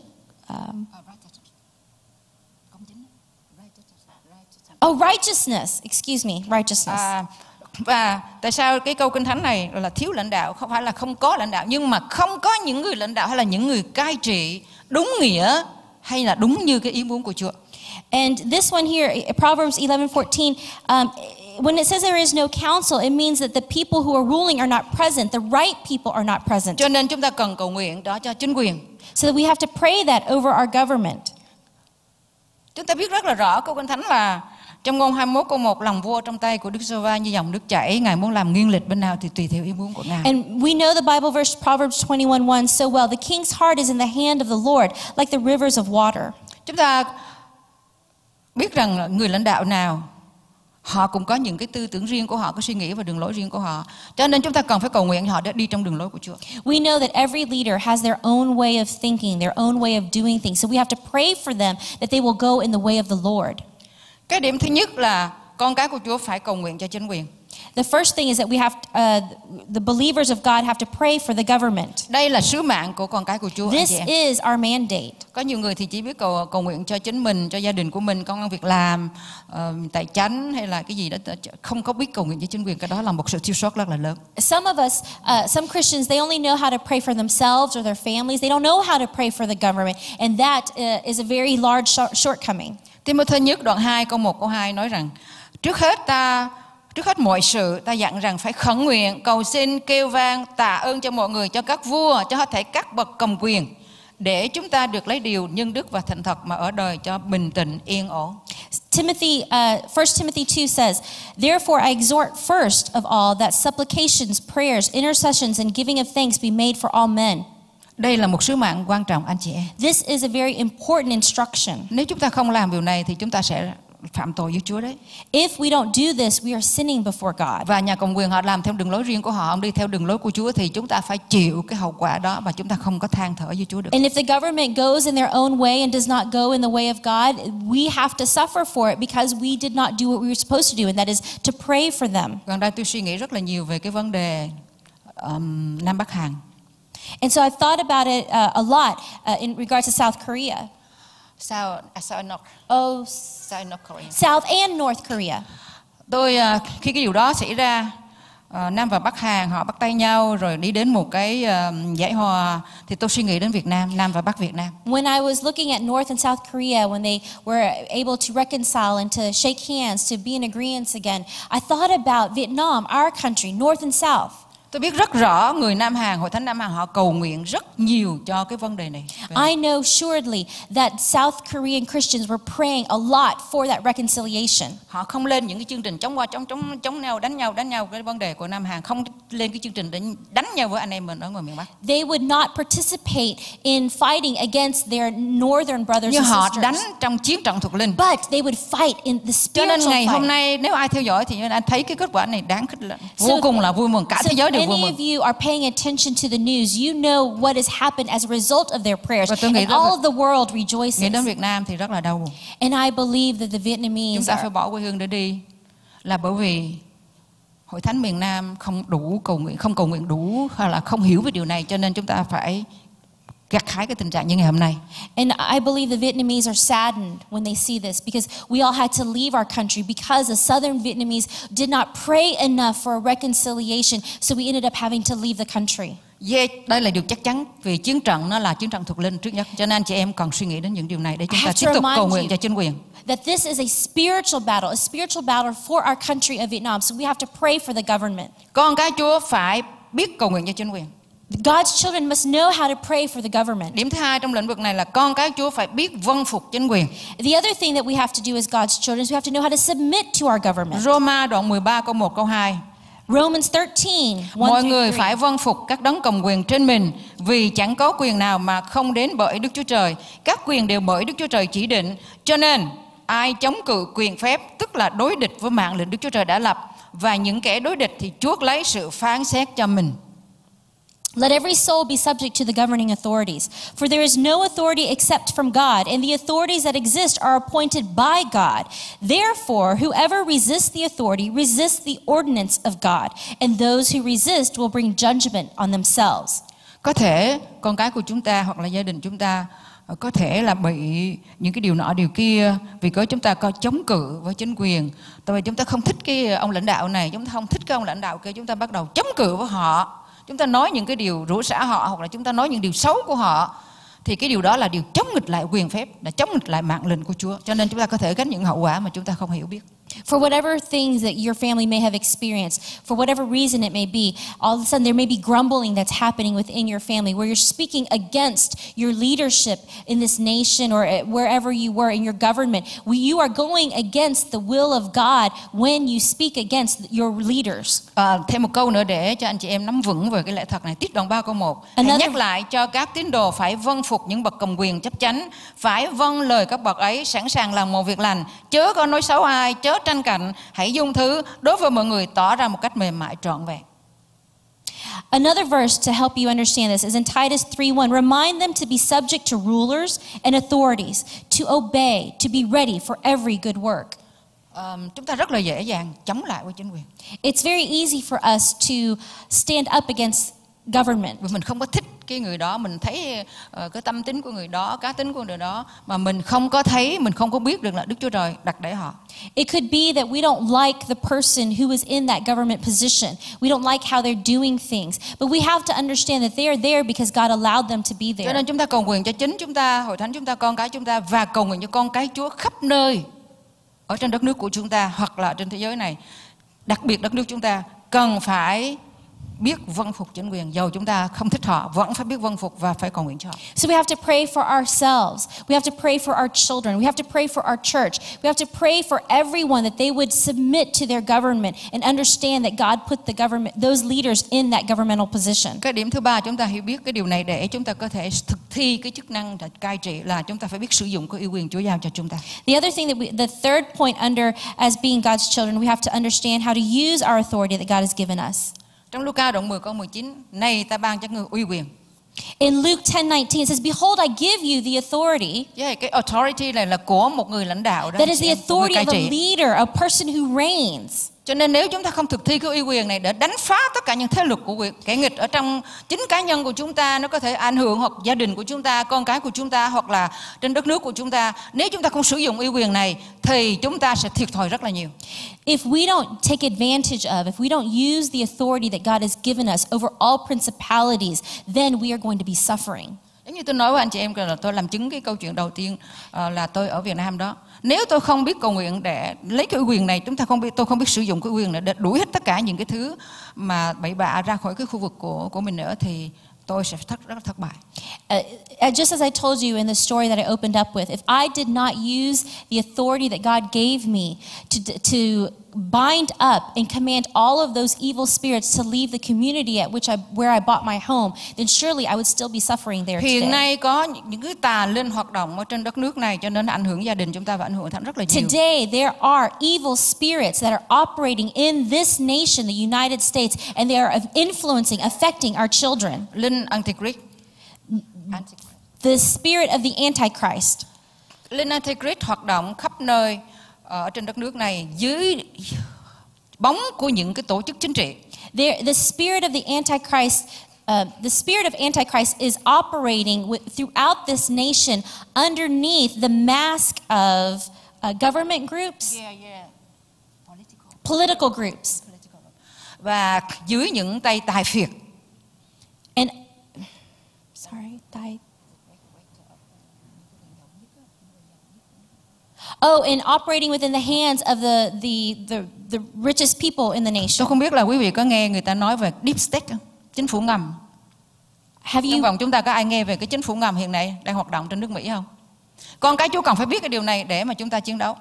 Righteousness. Excuse me, righteousness. Và tại sao cái câu kinh thánh này là thiếu lãnh đạo, không phải là không có lãnh đạo, nhưng mà không có những người lãnh đạo hay là những người cai trị đúng nghĩa hay là đúng như cái ý muốn của Chúa. And this one here, Proverbs 11:14, when it says there is no counsel, it means that the people who are ruling are not present. The right people are not present. Cho nên chúng ta cần cầu nguyện đó cho chính quyền. So that we have to pray that over our government. Chúng ta biết rất là rõ câu kinh thánh là trong ngôn 21 câu 1, lòng vua trong tay của Đức Giê-hô-va như dòng nước chảy, Ngài muốn làm nghiêng lệch bên nào thì tùy theo ý muốn của Ngài. And we know the Bible verse Proverbs 21:1 so well. The king's heart is in the hand of the Lord, like the rivers of water. Chúng ta biết rằng người lãnh đạo nào họ cũng có những cái tư tưởng riêng của họ, có suy nghĩ và đường lối riêng của họ. Cho nên chúng ta cần phải cầu nguyện họ để đi trong đường lối của Chúa. We know that every leader has their own way of thinking, their own way of doing things. So we have to pray for them that they will go in the way of the Lord. Cái điểm thứ nhất là con cái của Chúa phải cầu nguyện cho chính quyền. The first thing is that we have the believers of God have to pray for the government. Đây là sứ mạng của con cái của Chúa. This is our mandate. Có nhiều người thì chỉ biết cầu nguyện cho chính mình, cho gia đình của mình, công ăn việc làm, tài chánh hay là cái gì đó, không có biết cầu nguyện cho chính quyền. Cái đó là một sự thiếu sót rất là lớn. Some of us, some Christians, they only know how to pray for themselves or their families. They don't know how to pray for the government, and that is a very large shortcoming. Timôthê nhất đoạn 2 câu 1 câu 2 nói rằng trước hết mọi sự ta dặn rằng phải khẩn nguyện, cầu xin, kêu vang, tạ ơn cho mọi người, cho các vua, cho hết thảy các bậc cầm quyền, để chúng ta được lấy điều nhân đức và thành thật mà ở đời cho bình tĩnh yên ổn. 1 Timothy 2 says, therefore I exhort first of all that supplications, prayers, intercessions and giving of thanks be made for all men. Đây là một sứ mạng quan trọng anh chị em. This is a very important instruction. Nếu chúng ta không làm điều này thì chúng ta sẽ phạm tội với Chúa đấy. If we don't do this, we are sinning before God. Và nhà cầm quyền họ làm theo đường lối riêng của họ, không đi theo đường lối của Chúa, thì chúng ta phải chịu cái hậu quả đó và chúng ta không có than thở với Chúa được. And if the government goes in their own way and does not go in the way of God, we have to suffer for it because we did not do what we were supposed to do, and that is to pray for them. Gần đây tôi suy nghĩ rất là nhiều về cái vấn đề Nam Bắc Hàn. And so I've thought about it a lot in regards to South Korea. South North Korea. South and North Korea. Tôi khi cái điều đó xảy ra, Nam và Bắc Hàn họ bắt tay nhau rồi đi đến một cái giải hòa, thì tôi suy nghĩ đến Việt Nam, Nam và Bắc Việt Nam. When I was looking at North and South Korea, when they were able to reconcile and to shake hands, to be in agreement again, I thought about Vietnam, our country, North and South. Tôi biết rất rõ người Nam Hàn, Hội Thánh Nam Hàn họ cầu nguyện rất nhiều cho cái vấn đề này. I know assuredly that South Korean Christians were praying a lot for that reconciliation. Họ không lên những cái chương trình chống nhau, đánh nhau cái vấn đề của Nam Hàn, không lên cái chương trình để đánh nhau với anh em mình ở ngoài miền Bắc. They would not participate in fighting against their northern brothers Nhưng and họ sisters. đánh trong chiến trận thuộc linh. But they would fight in the Cho spiritual nên ngày fight. hôm nay nếu ai theo dõi thì anh thấy cái kết quả này đáng khích lệ, vô cùng là vui mừng, cả thế giới đều vui Any mừng. of you are paying attention to the news, you know what has happened as a result of their prayers, Và tôi nghĩ and rằng all of the world Nghĩ rejoices. đến Việt Nam thì rất là đau buồn. And I believe that the Chúng Vietnamese ta phải bỏ quê hương để đi là bởi vì Hội Thánh miền Nam không cầu nguyện đủ, hay là không hiểu về điều này, cho nên chúng ta phải gặt hái cái tình trạng như ngày hôm nay. And I believe the Vietnamese are saddened when they see this because we all had to leave our country because the southern Vietnamese did not pray enough for a reconciliation, so we ended up having to leave the country. Đây là điều chắc chắn, vì chiến trận nó là chiến trận thuộc linh trước nhất, cho nên anh chị em cần suy nghĩ đến những điều này để chúng I ta have tiếp to tục remind cầu nguyện you cho chính quyền. that this is a spiritual battle for our country of Vietnam, so we have to pray for the government. Con cái Chúa phải biết cầu nguyện cho chính quyền. God's children must know how to pray for the government. Điểm thứ hai trong lĩnh vực này là con cái Chúa phải biết vâng phục chính quyền. The other thing that we have to do as God's children is we have to know how to submit to our government. Roma đoạn 13 câu 1 câu 2. Romans 13, 1 Mọi through người 3. phải vâng phục các đấng cầm quyền trên mình, vì chẳng có quyền nào mà không đến bởi Đức Chúa Trời. Các quyền đều bởi Đức Chúa Trời chỉ định. Cho nên ai chống cự quyền phép, tức là đối địch với mạng lệnh Đức Chúa Trời đã lập, và những kẻ đối địch thì chuốc lấy sự phán xét cho mình. Let every soul be subject to the governing authorities, for there is no authority except from God, and the authorities that exist are appointed by God. Therefore, whoever resists the authority resists the ordinance of God, and those who resist will bring judgment on themselves. Có thể con cái của chúng ta hoặc là gia đình chúng ta có thể là bị những cái điều nọ điều kia, vì có chúng ta có chống cự với chính quyền. Tại vì chúng ta không thích cái ông lãnh đạo này, chúng ta không thích cái ông lãnh đạo kia, chúng ta bắt đầu chống cự với họ. Chúng ta nói những cái điều rủa xả họ, hoặc là chúng ta nói những điều xấu của họ, thì cái điều đó là điều chống nghịch lại quyền phép, là chống nghịch lại mạng lệnh của Chúa. Cho nên chúng ta có thể gánh những hậu quả mà chúng ta không hiểu biết. For whatever things that your family may have experienced, for whatever reason it may be, all of a sudden there may be grumbling that's happening within your family where you're speaking against your leadership in this nation or wherever you were in your government. You are going against the will of God when you speak against your leaders. Thêm một câu nữa để cho anh chị em nắm vững về cái lẽ thật này. Tiết đoạn 3 câu 1. Hãy nhắc lại cho các tín đồ phải vâng phục những bậc cầm quyền chấp chánh, phải vâng lời các bậc ấy, sẵn sàng làm một việc lành, chớ có nói xấu ai, chớ tranh cạnh, hãy dung thứ, đối với mọi người tỏ ra một cách mềm mại trọn vẹn. Another verse to help you understand this is in Titus 3:1. Remind them to be subject to rulers and authorities, to obey, to be ready for every good work. Chúng ta rất là dễ dàng chống lại với chính quyền. It's very easy for us to stand up against government. Vì mình không có thích cái người đó, mình thấy cái tâm tính của người đó, cá tính của người đó, mà mình không có thấy, mình không có biết được là Đức Chúa Trời đặt để họ. It could be that we don't like the person who is in that government position. We don't like how they're doing things. But we have to understand that they are there because God allowed them to be Cho there. nên chúng ta cầu nguyện cho chính chúng ta, hội thánh chúng ta, con cái chúng ta, và cầu nguyện cho con cái Chúa khắp nơi ở trên đất nước của chúng ta hoặc là trên thế giới này. Đặc biệt đất nước chúng ta cần phải biết vâng phục chính quyền, dầu chúng ta không thích họ vẫn phải biết vâng phục và phải cầu nguyện cho họ. So we have to pray for ourselves. We have to pray for our children. We have to pray for our church. We have to pray for everyone that they would submit to their government and understand that God put those leaders in that governmental position. Cái điểm thứ ba, chúng ta hiểu biết cái điều này để chúng ta có thể thực thi cái chức năng cai trị là chúng ta phải biết sử dụng cái ủy quyền Chúa giao cho chúng ta. The other thing the third point under as being God's children, we have to understand how to use our authority that God has given us. Trong Luca đoạn 10 câu 19, này ta ban cho ngươi ủy quyền. In Luke 10:19 it says, "Behold, I give you the authority." Cái authority này là của một người lãnh đạo đó. That is the của người authority cai of a trị. leader, a person who reigns. Cho nên nếu chúng ta không thực thi cái ủy quyền này để đánh phá tất cả những thế lực của kẻ nghịch ở trong chính cá nhân của chúng ta, nó có thể ảnh hưởng hoặc gia đình của chúng ta, con cái của chúng ta hoặc là trên đất nước của chúng ta. Nếu chúng ta không sử dụng ủy quyền này thì chúng ta sẽ thiệt thòi rất là nhiều. If we don't take advantage of, if we don't use the authority that God has given us over all principalities, then we are going to be suffering. Giống như tôi nói với anh chị em là tôi làm chứng cái câu chuyện đầu tiên là tôi ở Việt Nam đó. Nếu tôi không biết cầu nguyện để lấy cái quyền này, tôi không biết sử dụng cái quyền này để đuổi hết tất cả những cái thứ mà bậy bạ ra khỏi cái khu vực của mình nữa thì tôi sẽ rất thất bại. Just as I told you in the story that I opened up with, if I did not use the authority that God gave me to bind up and command all of those evil spirits to leave the community at where I bought my home, then surely I would still be suffering there today. Hiện nay có những cái tà linh hoạt động ở trên đất nước này cho nên ảnh hưởng gia đình chúng ta và ảnh hưởng rất là nhiều. Today there are evil spirits that are operating in this nation, the United States, and they are influencing, affecting our children. Linh Antichrist. The spirit of the Antichrist. Linh Antichrist hoạt động khắp nơi ở trên đất nước này dưới bóng của những cái tổ chức chính trị. The spirit of the Antichrist is operating throughout this nation underneath the mask of government groups, political groups, và dưới những tay tài phiệt. And and operating within the hands of the richest people in the nation. Tôi không biết là quý vị có nghe người ta nói về deep state không? Chính phủ ngầm. Trong vòng chúng ta có ai nghe về cái chính phủ ngầm hiện nay đang hoạt động trên nước Mỹ không? Con cái Chúa cần phải biết cái điều này để mà chúng ta chiến đấu.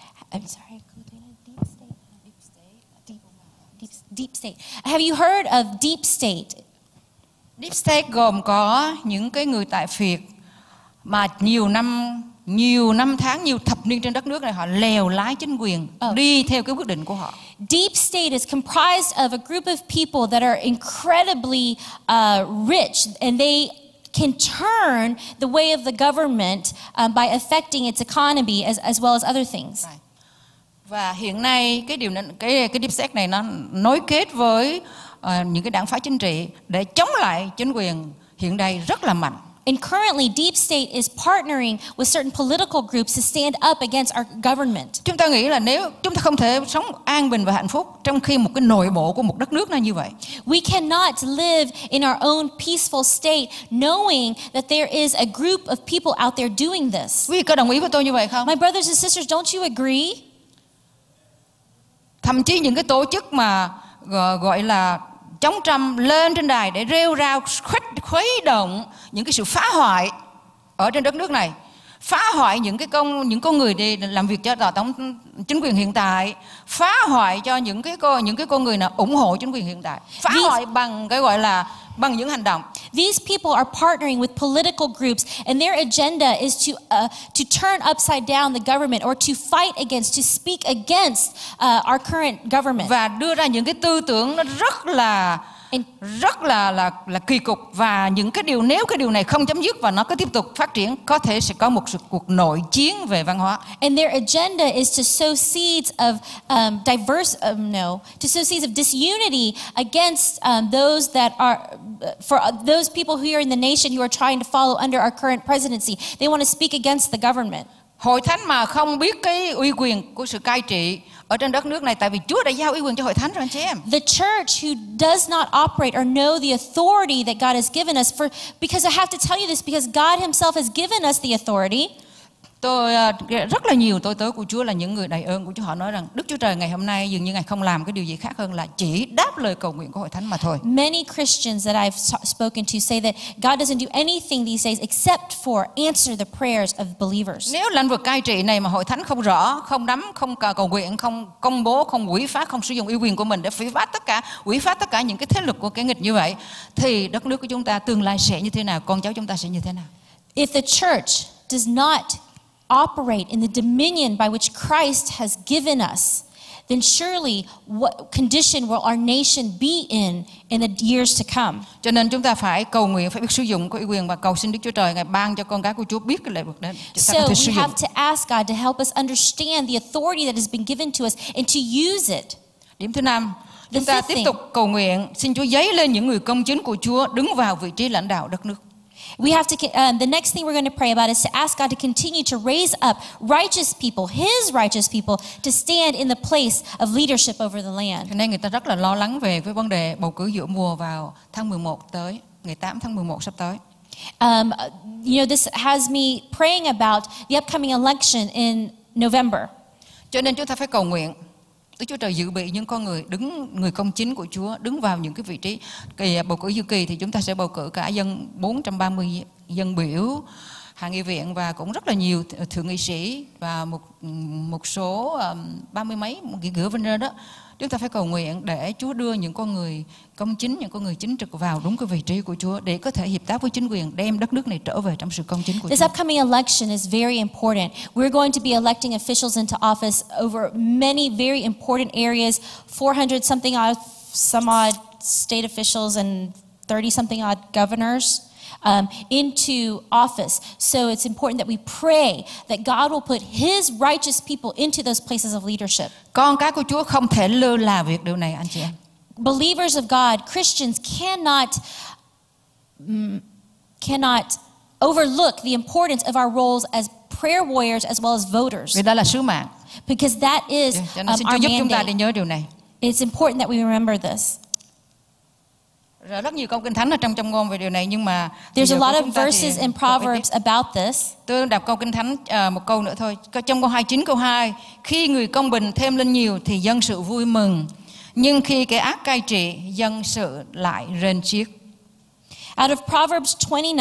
Deep state. Have you heard of deep state? Deep state gồm có những cái người tại phiệt mà nhiều năm tháng, nhiều thập niên trên đất nước này họ lèo lái chính quyền, đi theo cái quyết định của họ. Deep state is comprised of a group of people that are incredibly rich, and they can turn the way of the government by affecting its economy as well as other things. Và hiện nay cái deep state này nó nối kết với những cái đảng phái chính trị để chống lại chính quyền hiện nay rất là mạnh. And currently, deep state is partnering with certain political groups to stand up against our government. Chúng ta nghĩ là nếu chúng ta không thể sống an bình và hạnh phúc trong khi một cái nội bộ của một đất nước nó như vậy. We cannot live in our own peaceful state knowing that there is a group of people out there doing this. Quý vị có đồng ý với tôi như vậy không? My brothers and sisters, don't you agree? Thậm chí những cái tổ chức mà gọi là chống Trump lên trên đài để rêu rao khuấy động những cái sự phá hoại ở trên đất nước này, phá hoại những con người đi làm việc cho tổng chính quyền hiện tại, phá hoại cho những cái con người nào ủng hộ chính quyền hiện tại, phá hoại bằng cái gọi là bằng những hành động. These people are partnering with political groups, and their agenda is to turn upside down the government or to fight against, to speak against our current government. Và đưa ra những cái tư tưởng nó rất là kỳ cục, và nếu cái điều này không chấm dứt và nó cứ tiếp tục phát triển, có thể sẽ có một cuộc nội chiến về văn hóa. And their agenda is to sow seeds of disunity against those that are for those people who are in the nation who are trying to follow under our current presidency. They want to speak against the government. Hội thánh mà không biết cái uy quyền của sự cai trị ở trên đất nước này, tại vì Chúa đã giao uy quyền cho hội thánh rồi anh chị em. The church who does not operate or know the authority that God has given us, because I have to tell you this, because God Himself has given us the authority. Tôi rất là nhiều tôi tớ của Chúa là những người đầy ơn của Chúa, họ nói rằng Đức Chúa Trời ngày hôm nay dường như Ngài không làm cái điều gì khác hơn là chỉ đáp lời cầu nguyện của hội thánh mà thôi. Many Christians that I've spoken to say that God doesn't do anything these days except for answer the prayers of believers. Nếu lĩnh vực cai trị này mà hội thánh không rõ, không nắm, không cầu nguyện, không công bố, không quỷ phá, không sử dụng uy quyền của mình để quỷ phá tất cả những cái thế lực của kẻ nghịch như vậy, thì đất nước của chúng ta tương lai sẽ như thế nào, con cháu chúng ta sẽ như thế nào? If the church does not operate in the dominion by which Christ has given us, then surely what condition will our nation be in the years to come? Cho nên chúng ta phải cầu nguyện, phải biết sử dụng cái uy quyền và cầu xin Đức Chúa Trời Ngài ban cho con cái của Chúa biết cái lệ vực đó. So we have to ask God to help us understand the authority that has been given to us and to use it. Điểm thứ 5, chúng ta tiếp tục cầu nguyện xin Chúa giấy lên những người công chính của Chúa đứng vào vị trí lãnh đạo đất nước. We have to. The next thing we're going to pray about is to ask God to continue to raise up righteous people, His righteous people, to stand in the place of leadership over the land. Cho nên người ta rất là lo lắng về cái vấn đề bầu cử giữa mùa vào tháng 11 tới, ngày 8 tháng 11 sắp tới. This has me praying about the upcoming election in November. Cho nên chúng ta phải cầu nguyện Đức Chúa Trời dự bị những con người công chính của Chúa đứng vào những cái vị trí. Kỳ bầu cử dự kỳ thì chúng ta sẽ bầu cử cả 430 dân biểu hạ nghị viện và cũng rất là nhiều thượng nghị sĩ và một số 30 mấy gửi bên đó. Chúng ta phải cầu nguyện để Chúa đưa những con người công chính, những con người chính trực vào đúng cái vị trí của Chúa để có thể hiệp tác với chính quyền đem đất nước này trở về trong sự công chính của Chúa. This upcoming election is very important. We're going to be electing officials into office over many very important areas, 400 something odd, some odd state officials and 30 something odd governors. Into office. So it's important that we pray that God will put His righteous people into those places of leadership. Con cái của Chúa không thể lơ là việc điều này anh chị em. Believers of God, Christians cannot overlook the importance of our roles as prayer warriors as well as voters. Vì đó là sứ mạng. Because that is Cho nên xin Chúa giúp chúng ta để nhớ điều này. It's important that we remember this. Rất nhiều câu kinh thánh ở trong Châm Ngôn về điều này nhưng mà there's a lot of verses in Proverbs about this. Tôi đọc câu kinh thánh một câu nữa thôi. Châm Ngôn 29 câu 2, khi người công bình thêm lên nhiều thì dân sự vui mừng, nhưng khi kẻ ác cai trị dân sự lại rên xiết. Out of Proverbs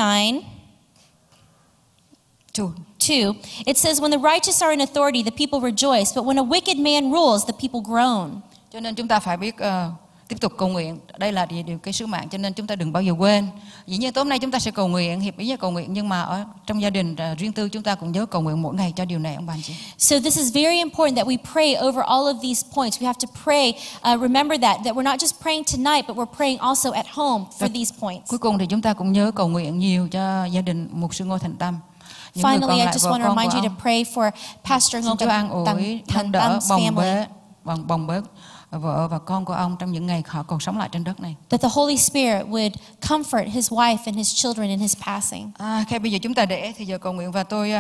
29:2, it says, when the righteous are in authority, the people rejoice, but when a wicked man rules, the people groan. Cho nên chúng ta phải biết tiếp tục cầu nguyện. Đây là điều cái sứ mạng, cho nên chúng ta đừng bao giờ quên. Dĩ nhiên tối hôm nay chúng ta sẽ cầu nguyện, hiệp ý cầu nguyện, nhưng mà ở trong gia đình riêng tư chúng ta cũng nhớ cầu nguyện mỗi ngày cho điều này ông bà anh chị. So this is very important that we pray over all of these points. We have to pray, remember that we're not just praying tonight, but we're praying also at home for these points. Cuối cùng thì chúng ta cũng nhớ cầu nguyện nhiều cho gia đình mục sư Ngô Thành Tâm. Finally, I just want to remind you to pray for Pastor Ngô Thành Tam's family. Bồng bớt vợ và con của ông trong những ngày họ còn sống lại trên đất này. That the Holy Spirit would comfort his wife and his children in his passing. Khi bây giờ chúng ta để thì giờ cầu nguyện và tôi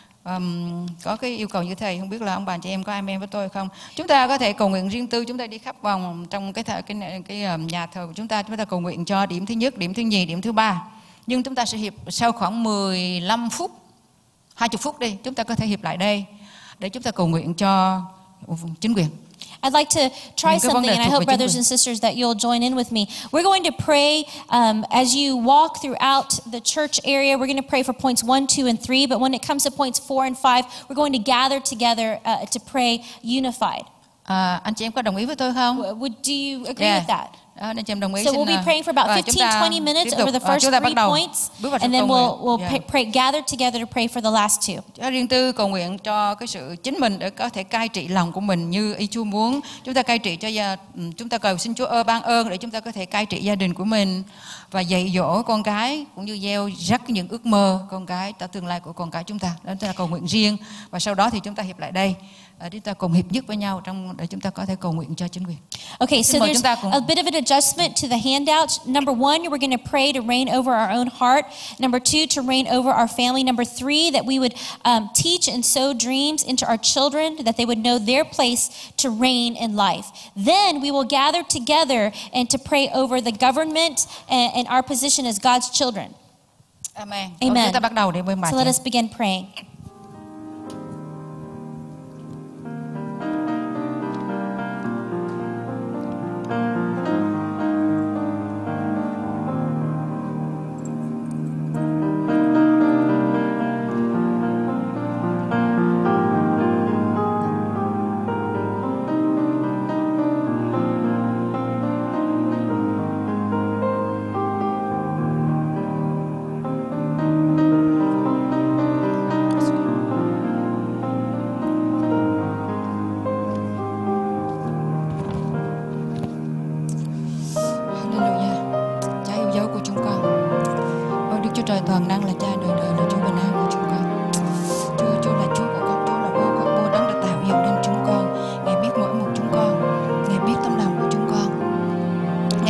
có cái yêu cầu như thầy, không biết là ông bà chị em có amen với tôi không? Chúng ta có thể cầu nguyện riêng tư, chúng ta đi khắp vòng trong cái nhà thờ của chúng ta cầu nguyện cho điểm thứ nhất, điểm thứ nhì, điểm thứ ba. Nhưng chúng ta sẽ hiệp sau khoảng 15 phút, 20 phút đi, chúng ta có thể hiệp lại đây để chúng ta cầu nguyện cho chính quyền. I'd like to try something, and I hope, brothers and sisters, that you'll join in with me. We're going to pray as you walk throughout the church area. We're going to pray for points 1, 2, and 3. But when it comes to points 4 and 5, we're going to gather together to pray unified. Anh chị em có đồng ý với tôi không? Do you agree with that? Anh chị em đồng ý. So we'll be praying for about 15-20 minutes over the first 3 points, and then we'll gather together to pray for the last 2. Riêng tư cầu nguyện cho cái sự chính mình để có thể cai trị lòng của mình như ý Chúa muốn. Chúng ta cai trị cho chúng ta cầu xin Chúa ban ơn để chúng ta có thể cai trị gia đình của mình và dạy dỗ con cái cũng như gieo rắc những ước mơ con cái cho tương lai của con cái chúng ta. Đó là cầu nguyện riêng và sau đó thì chúng ta hiệp lại đây. Chúng ta cùng hiệp nhất với nhau để chúng ta có thể cầu nguyện cho chính quyền. Okay, so there's a bit of an adjustment to the handout. Number 1, we're going to pray to reign over our own heart. Number 2, to reign over our family. Number 3, that we would teach and sow dreams into our children, that they would know their place to reign in life. Then we will gather together and to pray over the government and our position as God's children. Amen. Amen. Chúng ta bắt đầu để So let us begin praying.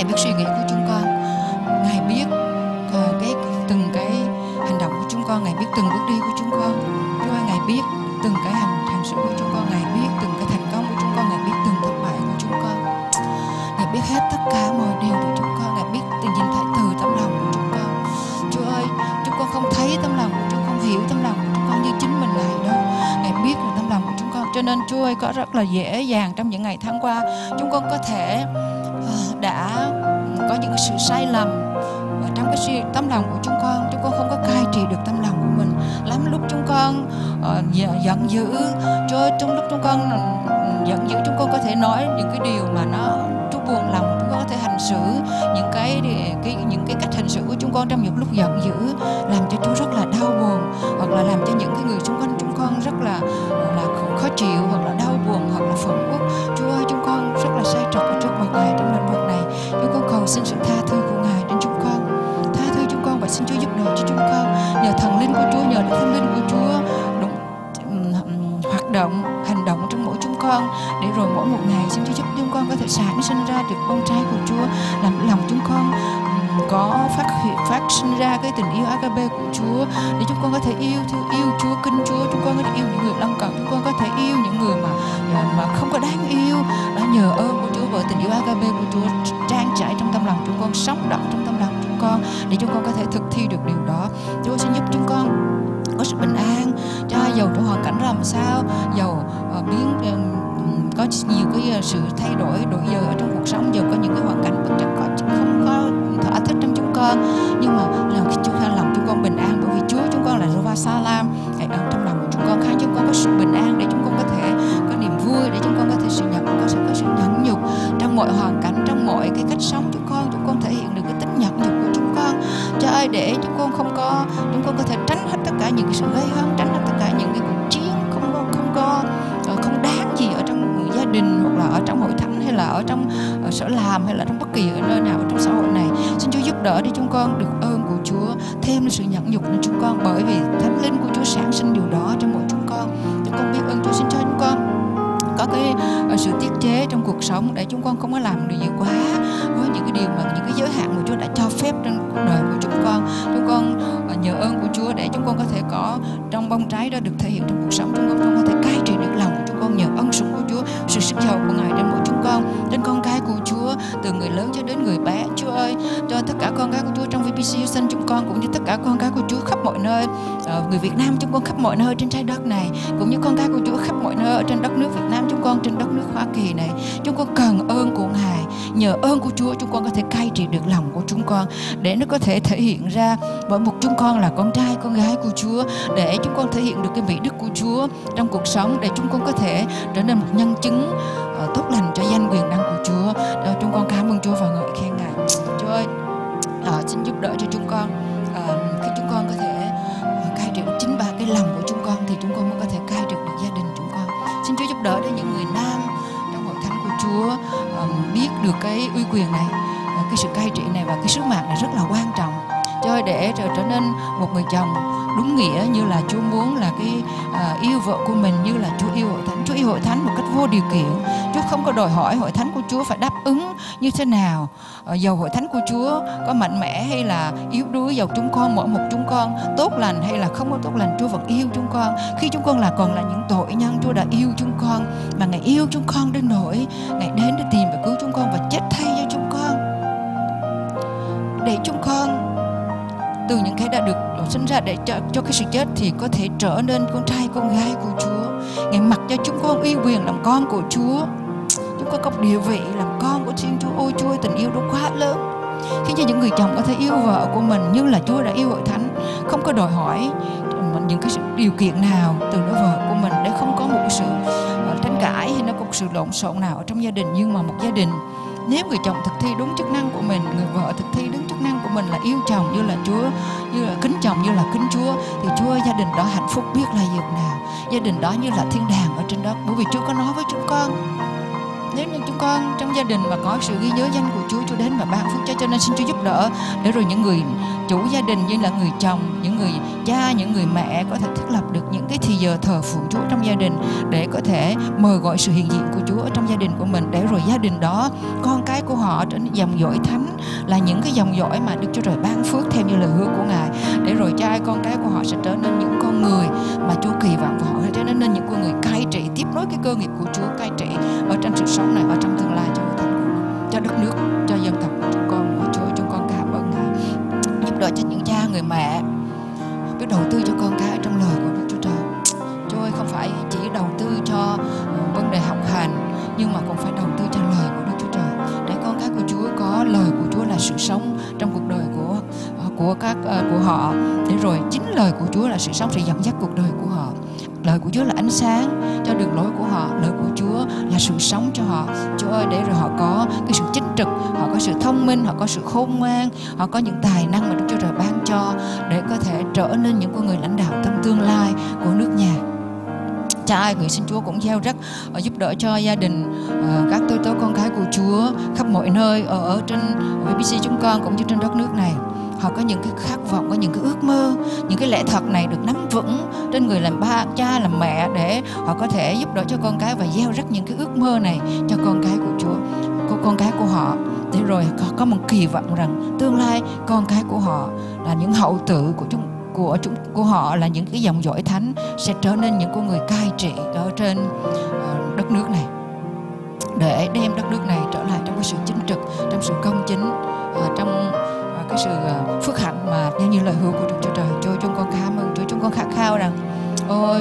biết suy nghĩ của chúng con, Ngài biết từng cái hành động của chúng con, Ngài biết từng bước đi của chúng con. Chúa ơi, Ngài biết từng cái hành xử của chúng con, Ngài biết từng cái thành công của chúng con, Ngài biết từng thất bại của chúng con. Ngài biết hết tất cả mọi điều của chúng con, Ngài biết nhìn thấy từ tấm lòng của chúng con. Chúa ơi, chúng con không thấy tấm lòng của chúng con, không hiểu tấm lòng của chúng con như chính mình lại đâu. Ngài biết được tấm lòng của chúng con. Cho nên Chúa ơi, có rất là dễ dàng trong những ngày tháng qua, chúng con có thể đã có những sự sai lầm trong cái tấm lòng của chúng con không có cai trị được tấm lòng của mình. Lắm lúc chúng con giận dữ, trong lúc chúng con giận dữ, chúng con có thể nói những cái điều mà Chúa buồn lòng. Chúng con có thể hành xử những cái cách hành xử của chúng con trong những lúc giận dữ làm cho Chúa rất là đau buồn, hoặc là làm cho những cái người xung quanh chúng con rất là khó chịu, hoặc là đau buồn, hoặc là phẫn uất. Chúa ơi, chúng con rất là sai trật ở trước mặt Ngài trong lĩnh vực này. Chúng con cầu xin sự tha thứ của Ngài trên chúng con, tha thứ chúng con và xin Chúa giúp đỡ cho chúng con. Nhờ thần linh của Chúa, nhờ thánh linh của Chúa hoạt động, hành động trong mỗi chúng con, để rồi mỗi một ngày xin Chúa giúp chúng con có thể sản sinh ra được bông trái của Chúa, làm lòng chúng con có phát sinh ra cái tình yêu agape của Chúa, để chúng con có thể yêu Chúa, kính Chúa. Chúng con có thể yêu những người lân cận, chúng con có thể yêu những người mà không có đáng yêu. Đó, nhờ ơn của Chúa bởi tình yêu agape của Chúa trang trải trong tâm lòng chúng con, sống động trong tâm lòng chúng con, để chúng con có thể thực thi được điều đó. Chúa xin giúp chúng con có sự bình an, cho dầu trong hoàn cảnh làm sao, dầu có nhiều cái sự thay đổi giờ ở trong cuộc sống, dầu có những cái hoàn cảnh bất trắc không có thỏa thích trong chúng con, nhưng mà lòng chúng con bình an, bởi vì Chúa chúng con là Jehovah Salam. Hãy ở trong lòng của chúng con, khiến chúng con có sự bình an, để chúng con có thể có niềm vui, để chúng con có thể có sự nhẫn nhục trong mọi hoàn cảnh, trong mọi cái cách sống chúng con thể hiện được cái tính nhẫn nhục của chúng con. Cho ơi, để chúng con có thể tránh hết tất cả những cái sự gây hấn, tránh hết tất cả những cái cuộc chiến không đáng gì ở trong gia đình, hoặc là ở trong hội thánh, hay là ở trong sở làm, hay là trong bất kỳ nơi nào trong xã hội này. Xin Chúa giúp đỡ để chúng con được ơn của Chúa, thêm sự nhẫn nhục lên chúng con, bởi vì thánh linh của Chúa sản sinh điều đó trong mỗi chúng con. Chúng con biết ơn Chúa. Xin cho chúng con có cái sự tiết chế trong cuộc sống, để chúng con không có làm được nhiều quá với những cái điều mà những cái giới hạn mà Chúa đã cho phép trong cuộc đời của chúng con. Chúng con nhờ ơn của Chúa để chúng con có thể có trong bông trái đó được thể hiện trong cuộc sống. Chúng con có thể cai trị được lòng của chúng con nhờ ân sủng của Chúa, sự sức giàu của Ngài trên mỗi chúng con, trên con cái của Chúa, từ người lớn cho đến người bé. Chúa ơi, cho tất cả con cái của Chúa trong VBC Houston chúng con, cũng như tất cả con cái của Chúa khắp mọi nơi, người Việt Nam chúng con khắp mọi nơi trên trái đất này, cũng như con cái của Chúa khắp mọi nơi ở trên đất nước Việt Nam chúng con, trên đất nước Hoa Kỳ này. Chúng con cần ơn của Ngài. Nhờ ơn của Chúa, chúng con có thể cai trị được lòng của chúng con, để nó có thể thể hiện ra bởi một chúng con là con trai, con gái của Chúa, để chúng con thể hiện được cái mỹ đức của Chúa trong cuộc sống, để chúng con có thể trở nên một nhân chứng tốt lành cho danh quyền năng của Chúa. Đó, chúng con cảm ơn Chúa và ngợi khen Ngài. Chúa ơi, xin giúp đỡ cho chúng con, khi chúng con có thể cai trị được chính ba cái lòng của chúng con, thì chúng con mới có thể cai trị được gia đình chúng con. Xin Chúa giúp đỡ để những người nam trong hội thánh của Chúa biết được cái uy quyền này, cái sự cai trị này và cái sứ mạng này rất là quan trọng. Cho ơi, để trở nên một người chồng đúng nghĩa như là Chúa muốn, là cái yêu vợ của mình như là Chúa yêu hội thánh. Chúa yêu hội thánh một cách vô điều kiện. Chúa không có đòi hỏi hội thánh của Chúa phải đáp ứng như thế nào. Dầu hội thánh của Chúa có mạnh mẽ hay là yếu đuối, dầu chúng con mỗi một chúng con tốt lành hay là không có tốt lành, Chúa vẫn yêu chúng con. Khi chúng con còn là những tội nhân, Chúa đã yêu chúng con, mà Ngài yêu chúng con đến nỗi Ngài đến để tìm và cứu chúng con và chết thay cho chúng con, để chúng con từ những cái đã được sinh ra để cho cái sự chết thì có thể trở nên con trai con gái của Chúa. Ngài mặc cho chúng con uy quyền làm con của Chúa. Chúng con có địa vị làm con của Thiên Chúa. Ôi Chúa ơi, tình yêu đó quá lớn, khiến cho những người chồng có thể yêu vợ của mình như là Chúa đã yêu hội thánh, không có đòi hỏi những cái sự điều kiện nào từ đứa vợ của mình, để không có một sự tranh cãi hay nó có một sự lộn xộn nào ở trong gia đình. Nhưng mà một gia đình, nếu người chồng thực thi đúng chức năng của mình, người vợ thực thi đúng chức năng của mình là yêu chồng như là Chúa, như là kính chồng như là kính Chúa, thì Chúa ơi, gia đình đó hạnh phúc biết là dường nào. Gia đình đó như là thiên đàng ở trên đất, bởi vì Chúa có nói với chúng con, Nếu như chúng con trong gia đình mà có sự ghi nhớ danh của Chúa, Chúa đến và ban phước cho nên xin Chúa giúp đỡ để rồi những người chủ gia đình như là người chồng, những người cha, những người mẹ có thể thiết lập được những cái thì giờ thờ phượng Chúa trong gia đình để có thể mời gọi sự hiện diện của Chúa ở trong gia đình của mình, để rồi gia đình đó con cái của họ trở nên dòng dõi thánh, là những cái dòng dõi mà Đức Chúa Trời ban phước theo như lời hứa của Ngài, để rồi trai con cái của họ sẽ trở nên những con người mà Chúa kỳ vọng vào họ, trở nên những con người cai trị, tiếp nối cái cơ nghiệp của Chúa, cai trị ở trong sự sống này, ở trong tương lai cho hội thánh, cho đất nước, cho dân tộc của chúng con. Chúa, chúng con cảm ơn Ngài giúp đỡ cho những cha người mẹ biết đầu tư cho con cái trong lời của Đức Chúa Trời. Chúa ơi, không phải chỉ đầu tư cho vấn đề học hành, nhưng mà còn phải đầu tư cho lời của Đức Chúa Trời, để con cái của Chúa có lời của Chúa là sự sống trong cuộc đời của họ, để rồi chính lời của Chúa là sự sống sẽ dẫn dắt cuộc đời của họ. Lời của Chúa là ánh sáng cho đường lối của họ, lời của Chúa là sự sống cho họ. Chúa ơi, để rồi họ có cái sự chính trực, họ có sự thông minh, họ có sự khôn ngoan, họ có những tài năng mà Đức Chúa Trời ban cho để có thể trở nên những con người lãnh đạo trong tương lai của nước nhà. Cha ơi, nguyện xin Chúa cũng gieo rắc giúp đỡ cho gia đình các tôi tớ con cái của Chúa khắp mọi nơi ở trên VBC chúng con cũng như trên đất nước này. Họ có những cái khát vọng, có những cái ước mơ, những cái lẽ thật này được nắm vững trên người làm ba, cha, làm mẹ, để họ có thể giúp đỡ cho con cái và gieo rắc những cái ước mơ này cho con cái của Chúa, con cái của họ, để rồi có một kỳ vọng rằng tương lai con cái của họ là những hậu tử của họ, là những cái dòng dõi thánh, sẽ trở nên những con người cai trị ở trên đất nước này, để đem đất nước này trở lại trong cái sự chính trực, trong sự công chính, trong cái sự phước hạnh mà theo như lời hứa của Đức Chúa Trời. Chúa, chúng con cảm ơn Chúa, chúng con khát khao rằng ôi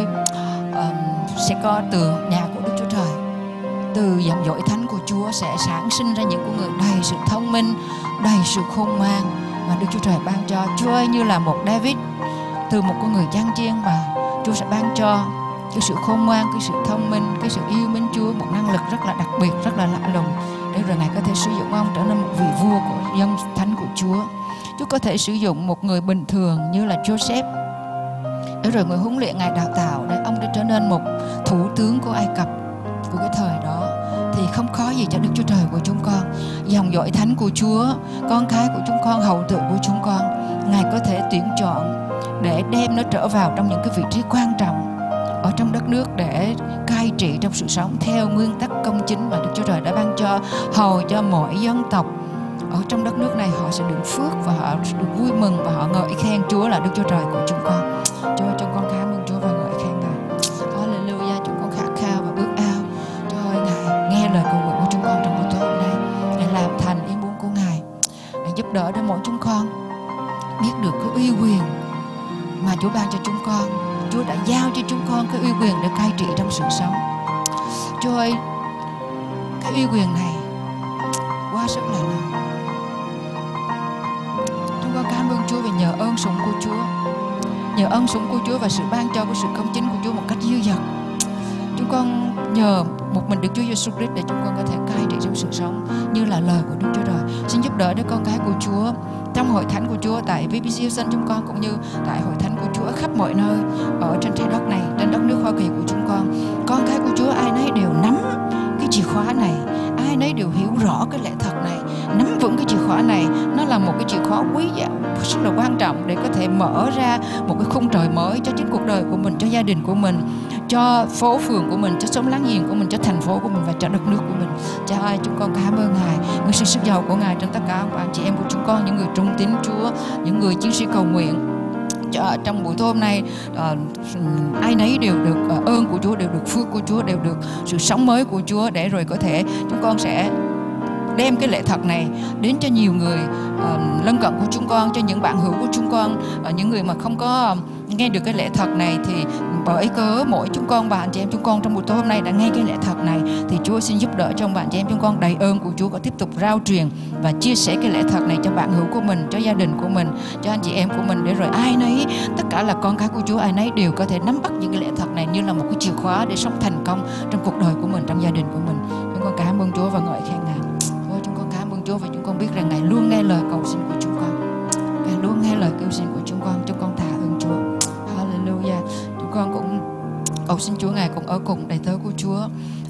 sẽ có từ nhà của Đức Chúa Trời, từ dòng dõi thánh của Chúa sẽ sản sinh ra những con người đầy sự thông minh, đầy sự khôn ngoan mà Đức Chúa Trời ban cho. Chúa ơi, như là một David, từ một con người chăn chiên mà Chúa sẽ ban cho cái sự khôn ngoan, cái sự thông minh, cái sự yêu mến Chúa, một năng lực rất là đặc biệt, rất là lạ lùng, để rồi Ngài có thể sử dụng ông trở nên một vị vua của dân thánh của Chúa. Chúa có thể sử dụng một người bình thường như là Joseph, để rồi người huấn luyện Ngài đào tạo để ông đã trở nên một thủ tướng của Ai Cập của cái thời đó. Thì không khó gì cho Đức Chúa Trời của chúng con, dòng dõi thánh của Chúa, con cái của chúng con, hậu tự của chúng con, Ngài có thể tuyển chọn để đem nó trở vào trong những cái vị trí quan trọng ở trong đất nước, để cai trị trong sự sống theo nguyên tắc công chính mà Đức Chúa Trời đã ban cho, hầu cho mọi dân tộc ở trong đất nước này họ sẽ được phước và họ được vui mừng và họ ngợi khen Chúa là Đức Chúa Trời của chúng con. Chúa, chúng con cảm ơn Chúa và ngợi khen Ngài. Hallelujah, chúng con khát khao và ước ao Chúa ơi, Ngài nghe lời cầu nguyện của chúng con trong buổi tối hôm nay, Ngài làm thành ý muốn của Ngài, Ngài giúp đỡ để mỗi chúng con biết được cái uy quyền mà Chúa ban cho chúng con. Chúa đã giao cho chúng con cái uy quyền để cai trị trong sự sống. Chúa ơi, cái uy quyền này quá sức là lớn. Chúng con cảm ơn Chúa vì nhờ ơn sủng của Chúa, nhờ ơn sủng của Chúa và sự ban cho của sự công chính của Chúa một cách dư dật, chúng con nhờ một mình Đức Chúa Giêsu Christ để chúng con có thể cai trị trong sự sống như là lời của Đức Chúa Trời. Xin giúp đỡ để con cái của Chúa trong hội thánh của Chúa tại VBC Houston chúng con, cũng như tại hội thánh của Chúa khắp mọi nơi ở trên trái đất này, trên đất nước Hoa Kỳ của chúng con cái của Chúa ai nấy đều nắm cái chìa khóa này, ai nấy đều hiểu rõ cái lẽ thật này, nắm vững cái chìa khóa này. Nó là một cái chìa khóa quý giá, rất là quan trọng để có thể mở ra một cái khung trời mới cho chính cuộc đời của mình, cho gia đình của mình, cho phố phường của mình, cho xóm láng giềng của mình, cho thành phố của mình và cho đất nước của mình. Cha ơi, chúng con cảm ơn Ngài, nguyện sự sức giàu của Ngài trên tất cả anh chị em của chúng con, những người trung tín Chúa, những người chiến sĩ cầu nguyện. Trong buổi tối hôm nay, ai nấy đều được ơn của Chúa, đều được phước của Chúa, đều được sự sống mới của Chúa, để rồi có thể chúng con sẽ đem cái lẽ thật này đến cho nhiều người lân cận của chúng con, cho những bạn hữu của chúng con, những người mà không có nghe được cái lẽ thật này, thì bởi cớ mỗi chúng con và anh chị em chúng con trong buổi tối hôm nay đã nghe cái lẽ thật này, thì Chúa xin giúp đỡ cho bạn chị em chúng con đầy ơn của Chúa, có tiếp tục rao truyền và chia sẻ cái lẽ thật này cho bạn hữu của mình, cho gia đình của mình, cho anh chị em của mình, để rồi ai nấy, tất cả là con cái của Chúa, ai nấy đều có thể nắm bắt những cái lẽ thật này như là một cái chìa khóa để sống thành công trong cuộc đời của mình, trong gia đình của mình. Chúng con cảm ơn Chúa và ngợi khen Ngài. Chúng con cảm ơn Chúa và chúng con biết rằng Ngài luôn nghe lời cầu xin của chúng con, Ngài luôn nghe lời kêu xin của chúng con tạ ơn Chúa. Hallelujah. Chúng con cũng cầu xin Chúa Ngài cũng ở cùng đầy tớ của Chúa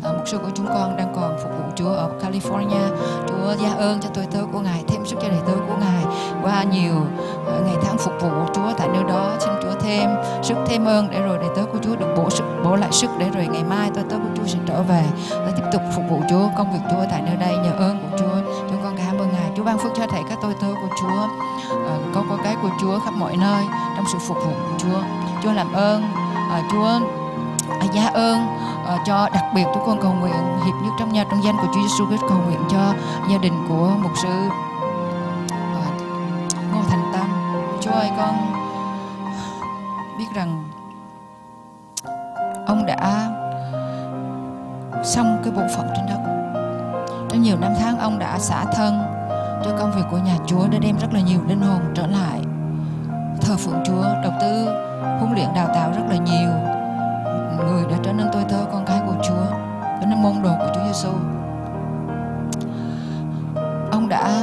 Mục sư của chúng con đang còn phục vụ Chúa ở California. Chúa gia ơn cho tôi tớ của Ngài, thêm sức cho đầy tớ của Ngài qua nhiều ngày tháng phục vụ Chúa tại nơi đó. Xin Chúa thêm sức, thêm ơn để rồi đầy tớ của Chúa được bổ lại sức để rồi ngày mai tôi tớ của Chúa sẽ trở về và tiếp tục phục vụ Chúa, công việc Chúa tại nơi đây nhờ ơn của Chúa. Chúng con cảm ơn Ngài. Chúa ban phước cho thầy các tôi tớ của Chúa, con cái của Chúa khắp mọi nơi trong sự phục vụ của Chúa. Chúa làm ơn, Chúa gia ơn cho đặc biệt chúng con cầu nguyện hiệp nhất trong danh của Chúa Giêsu Christ, cầu nguyện cho gia đình của mục sư Ngô Thành Tâm. Chúa ơi, con biết rằng ông đã xong cái bổn phận trên đất. Trong nhiều năm tháng ông đã xả thân cho công việc của nhà Chúa để đem rất là nhiều linh hồn trở lại thờ phượng Chúa, đầu tư huấn luyện đào tạo rất là nhiều người đã trở nên tôi tớ con cái của Chúa, trở nên môn đồ của Chúa Giêsu. Ông đã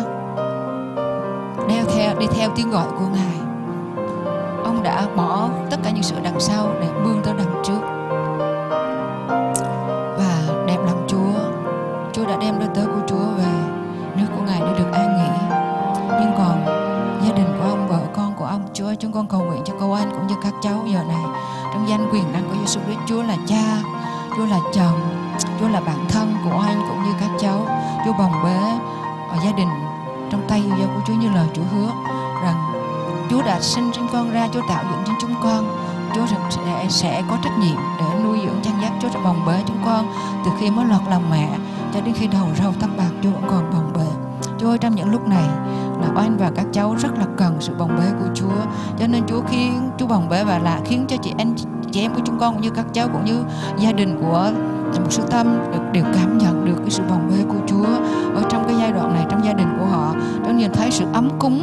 đi theo tiếng gọi của Ngài. Ông đã bỏ tất cả những sự đằng sau để bươn tới đằng trước và đẹp lòng Chúa. Chúa đã đem đứa tớ của Chúa về nước của Ngài để được an nghỉ. Nhưng còn gia đình của ông, vợ con của ông, Chúa, chúng con cầu nguyện cho cô anh cũng như các cháu giờ này trong danh quyền năng của Giêsu Christ. Chúa là cha, Chúa là chồng, Chúa là bạn thân của anh cũng như các cháu. Chúa bồng bế ở gia đình trong tay yêu dấu của Chúa như lời Chúa hứa rằng Chúa đã sinh con ra, Chúa tạo dựng cho chúng con. Chúa sẽ có trách nhiệm để nuôi dưỡng chăn dắt. Chúa sẽ bồng bế chúng con từ khi mới lọt lòng mẹ cho đến khi đầu râu tóc bạc. Chúa vẫn còn bồng bế. Chúa ơi, trong những lúc này là oanh và các cháu rất là cần sự bồng bế của Chúa, cho nên Chúa khiến Chúa bồng bế và là khiến cho chị em của chúng con cũng như các cháu cũng như gia đình của mục sư Tâm đều cảm nhận được cái sự bồng bế của Chúa ở trong cái giai đoạn này, trong gia đình của họ, để nhìn thấy sự ấm cúng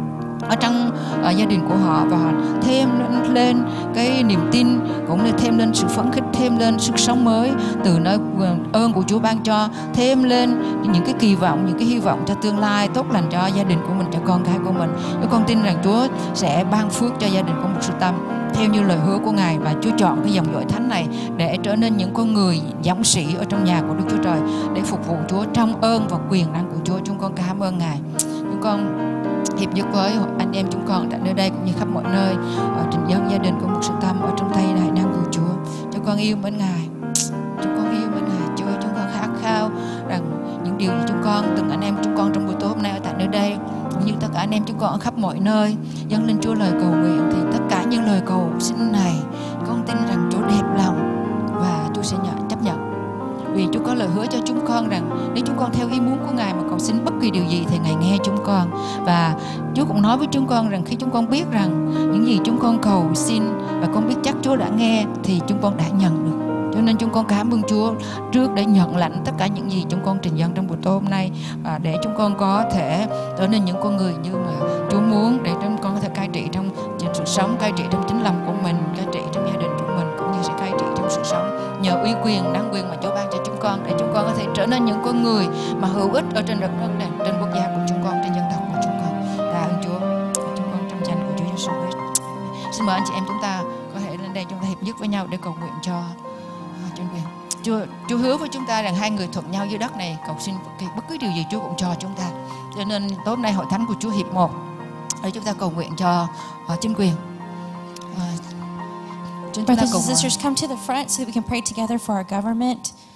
ở trong gia đình của họ và thêm lên cái niềm tin, cũng như thêm lên sự phấn khích, thêm lên sức sống mới từ nơi ơn của Chúa ban cho, thêm lên những cái kỳ vọng, những cái hy vọng cho tương lai tốt lành cho gia đình của mình, cho con cái của mình. Con tin rằng Chúa sẽ ban phước cho gia đình của mục sư Tâm theo như lời hứa của Ngài, và Chúa chọn cái dòng dõi thánh này để trở nên những con người dũng sĩ ở trong nhà của Đức Chúa Trời để phục vụ Chúa trong ơn và quyền năng của Chúa. Chúng con cảm ơn Ngài. Chúng con hiệp nhất với anh em chúng con tại nơi đây cũng như khắp mọi nơi trình dân gia đình của mục sư Tâm ở trong tay đại năng của Chúa. Chúng con yêu mến Ngài, chúng con yêu mến Ngài. Chúa, chúng con khát khao rằng những điều gì chúng con, từng anh em chúng con trong buổi tối hôm nay ở tại nơi đây, cũng như tất cả anh em chúng con ở khắp mọi nơi dâng lên Chúa lời cầu nguyện, thì tất cả những lời cầu xin này con tin rằng Chúa đẹp lòng và Chúa sẽ chấp nhận. Vì Chúa có lời hứa cho chúng con rằng nếu chúng con theo ý muốn của Ngài mà cầu xin bất kỳ điều gì thì Ngài nghe chúng con. Và Chúa cũng nói với chúng con rằng khi chúng con biết rằng những gì chúng con cầu xin và con biết chắc Chúa đã nghe thì chúng con đã nhận được. Cho nên chúng con cảm ơn Chúa trước để nhận lãnh tất cả những gì chúng con trình dâng trong buổi tối hôm nay, để chúng con có thể trở nên những con người như mà Chúa muốn, để chúng con có thể cai trị trong sự sống, cai trị trong chính lòng của mình, cai trị trong gia đình của mình, cũng như sẽ cai trị trong sự sống nhờ uy quyền, năng quyền mà Chúa ban cho chúng con, để chúng con có thể trở nên những con người mà hữu ích ở trên đất nước này, trên quốc gia của chúng con, trên dân tộc của chúng con. Tạ ơn Chúa, chúng con trong danh của Chúa Giêsu Christ. Xin mời anh chị em chúng ta có thể lên đây, chúng ta hiệp nhất với nhau để cầu nguyện cho chuyên quyền. Chúa hứa với chúng ta rằng hai người thuận nhau dưới đất này cầu xin bất cứ điều gì Chúa cũng cho chúng ta. Cho nên tối hôm nay hội thánh của Chúa hiệp một để chúng ta cầu nguyện cho chính quyền. Brothers and sisters, come to the front so that we can pray together for our government.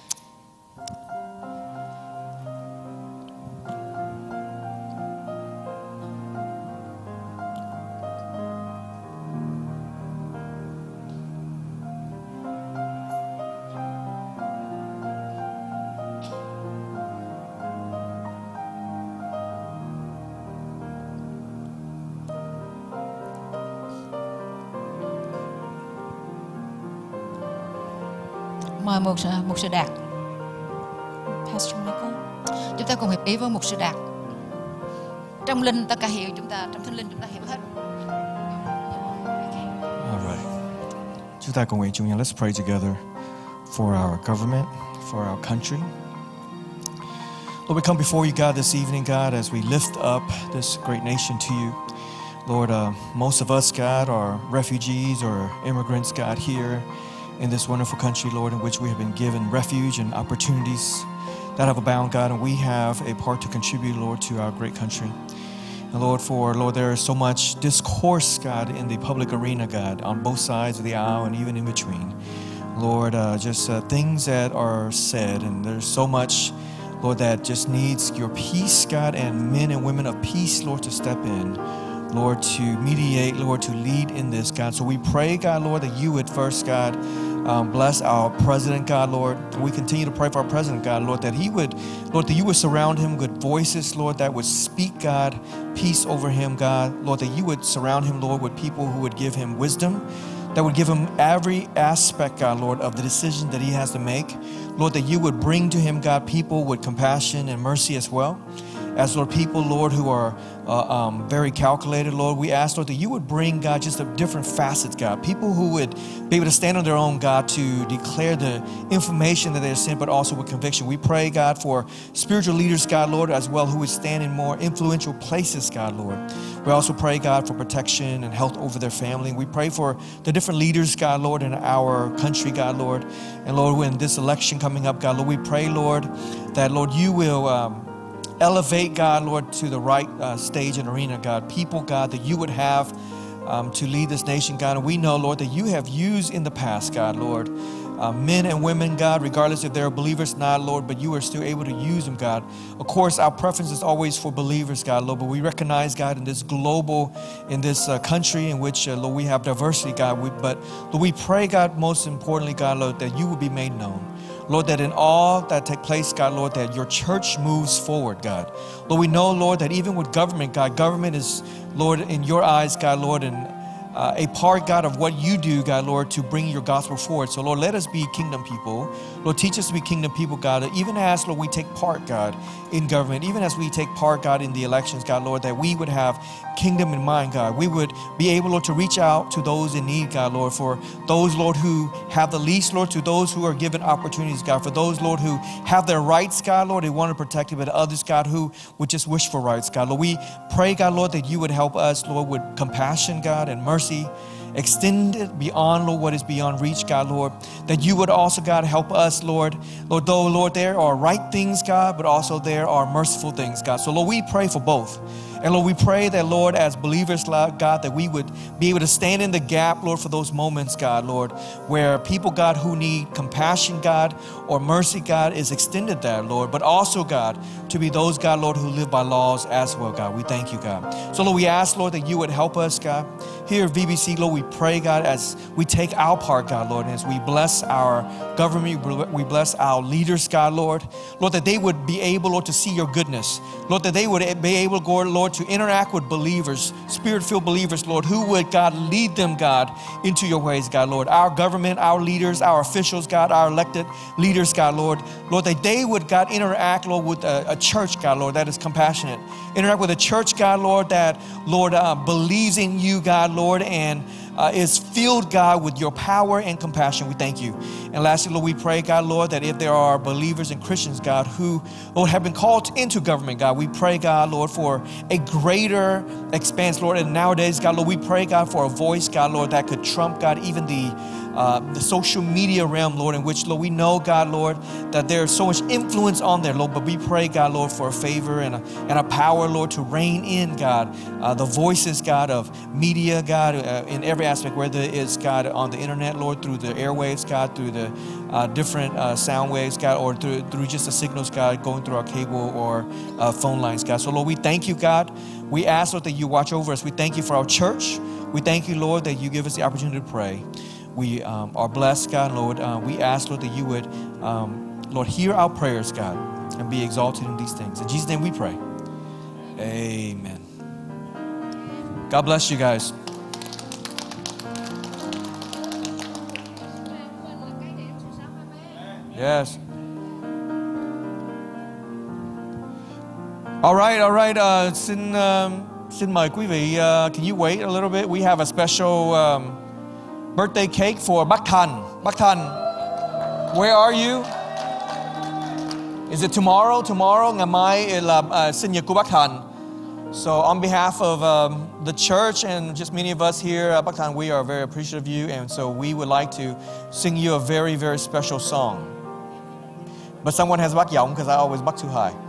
Mời mục sư Đạt. Pastor Michael. Chúng ta cùng hiệp ý với mục sư Đạt. Trong linh tất cả hiểu, chúng ta trong thánh linh chúng ta hiểu hết. Alright. Chúng ta cùng nguyện chung nhau. Let's pray together for our government, for our country. Lord, we come before you, God, this evening, God, as we lift up this great nation to you. Lord, most of us, God, are refugees or immigrants, God, here in this wonderful country, Lord, in which we have been given refuge and opportunities that have abound, God, and we have a part to contribute, Lord, to our great country. And Lord, there is so much discourse, God, in the public arena, God, on both sides of the aisle and even in between. Lord, just things that are said, and there's so much, Lord, that just needs your peace, God, and men and women of peace, Lord, to step in, Lord, to mediate, Lord, to lead in this, God. So we pray, God, Lord, that you would first, God, bless our president, God, Lord. We continue to pray for our president, God, Lord, that he would, Lord, that you would surround him with voices, Lord, that would speak, God, peace over him, God. Lord, that you would surround him, Lord, with people who would give him wisdom, that would give him every aspect, God, Lord, of the decision that he has to make. Lord, that you would bring to him, God, people with compassion and mercy as well. As, Lord, people, Lord, who are very calculated, Lord, we ask, Lord, that you would bring, God, just a different facets, God. People who would be able to stand on their own, God, to declare the information that they're sent, but also with conviction. We pray, God, for spiritual leaders, God, Lord, as well, who would stand in more influential places, God, Lord. We also pray, God, for protection and health over their family. We pray for the different leaders, God, Lord, in our country, God, Lord. And, Lord, when this election coming up, God, Lord, we pray, Lord, that, Lord, you will elevate, God, Lord, to the right stage and arena, God. People, God, that you would have to lead this nation, God. And we know, Lord, that you have used in the past, God, Lord, men and women, God, regardless if they're believers or not, Lord, but you are still able to use them, God. Of course, our preference is always for believers, God, Lord, but we recognize, God, in this country in which, Lord, we have diversity, God. But Lord, we pray, God, most importantly, God, Lord, that you will be made known. Lord, that in all that take place, God, Lord, that your church moves forward, God. Lord, we know, Lord, that even with government, God, government is, Lord, in your eyes, God, Lord, and a part, God, of what you do, God, Lord, to bring your gospel forward. So, Lord, let us be kingdom people. Lord, teach us to be kingdom people, God. Even as, Lord, we take part, God, in government, even as we take part, God, in the elections, God, Lord, that we would have kingdom in mind, God. We would be able, Lord, to reach out to those in need, God, Lord, for those, Lord, who have the least, Lord, to those who are given opportunities, God, for those, Lord, who have their rights, God, Lord, they want to protect it, but others, God, who would just wish for rights, God. Lord, we pray, God, Lord, that you would help us, Lord, with compassion, God, and mercy, extend it beyond, Lord, what is beyond reach, God, Lord, that you would also, God, help us, Lord, though, Lord, there are right things, God, but also there are merciful things, God. So, Lord, we pray for both. And, Lord, we pray that, Lord, as believers, God, that we would be able to stand in the gap, Lord, for those moments, God, Lord, where people, God, who need compassion, God, or mercy, God, is extended there, Lord, but also, God, to be those, God, Lord, who live by laws as well, God. We thank you, God. So, Lord, we ask, Lord, that you would help us, God. Here at VBC, Lord, we pray, God, as we take our part, God, Lord, and as we bless our government, we bless our leaders, God, Lord, that they would be able, Lord, to see your goodness. Lord, that they would be able, Lord, to interact with believers, spirit-filled believers, Lord, who would, God, lead them, God, into your ways, God, Lord. Our government, our leaders, our officials, God, our elected leaders, God, Lord, that they would, God, interact, Lord, with a church, God, Lord, that is compassionate. Interact with a church, God, Lord, that, Lord, believes in you, God, Lord, and is filled, God, with your power and compassion. We thank you. And lastly, Lord, we pray, God, Lord, that if there are believers and Christians, God, who, Lord, have been called into government, God, we pray, God, Lord, for a greater expanse, Lord. And nowadays, God, Lord, we pray, God, for a voice, God, Lord, that could trump, God, even the social media realm, Lord, in which, Lord, we know, God, Lord, that there's so much influence on there, Lord, but we pray, God, Lord, for a favor and a power, Lord, to rein in, God, the voices, God, of media, God, in every aspect, whether it's, God, on the internet, Lord, through the airwaves, God, through the different sound waves, God, or through just the signals, God, going through our cable or phone lines, God. So, Lord, we thank you, God. We ask, Lord, that you watch over us. We thank you for our church. We thank you, Lord, that you give us the opportunity to pray. We are blessed, God, Lord. We ask, Lord, that you would, Lord, hear our prayers, God, and be exalted in these things. In Jesus' name we pray. Amen. God bless you guys. Yes. All right. Xin mời quý vị. Can you wait a little bit? We have a special birthday cake for Bác Thành. Bác Thành, where are you? Is it tomorrow? Tomorrow, ngày mai là sinh nhật của Bác Thành. So on behalf of the church and just many of us here at Bắc Thang, we are very appreciative of you, and so we would like to sing you a very, very special song. But someone has Bắc giọng because I always Bắc too high.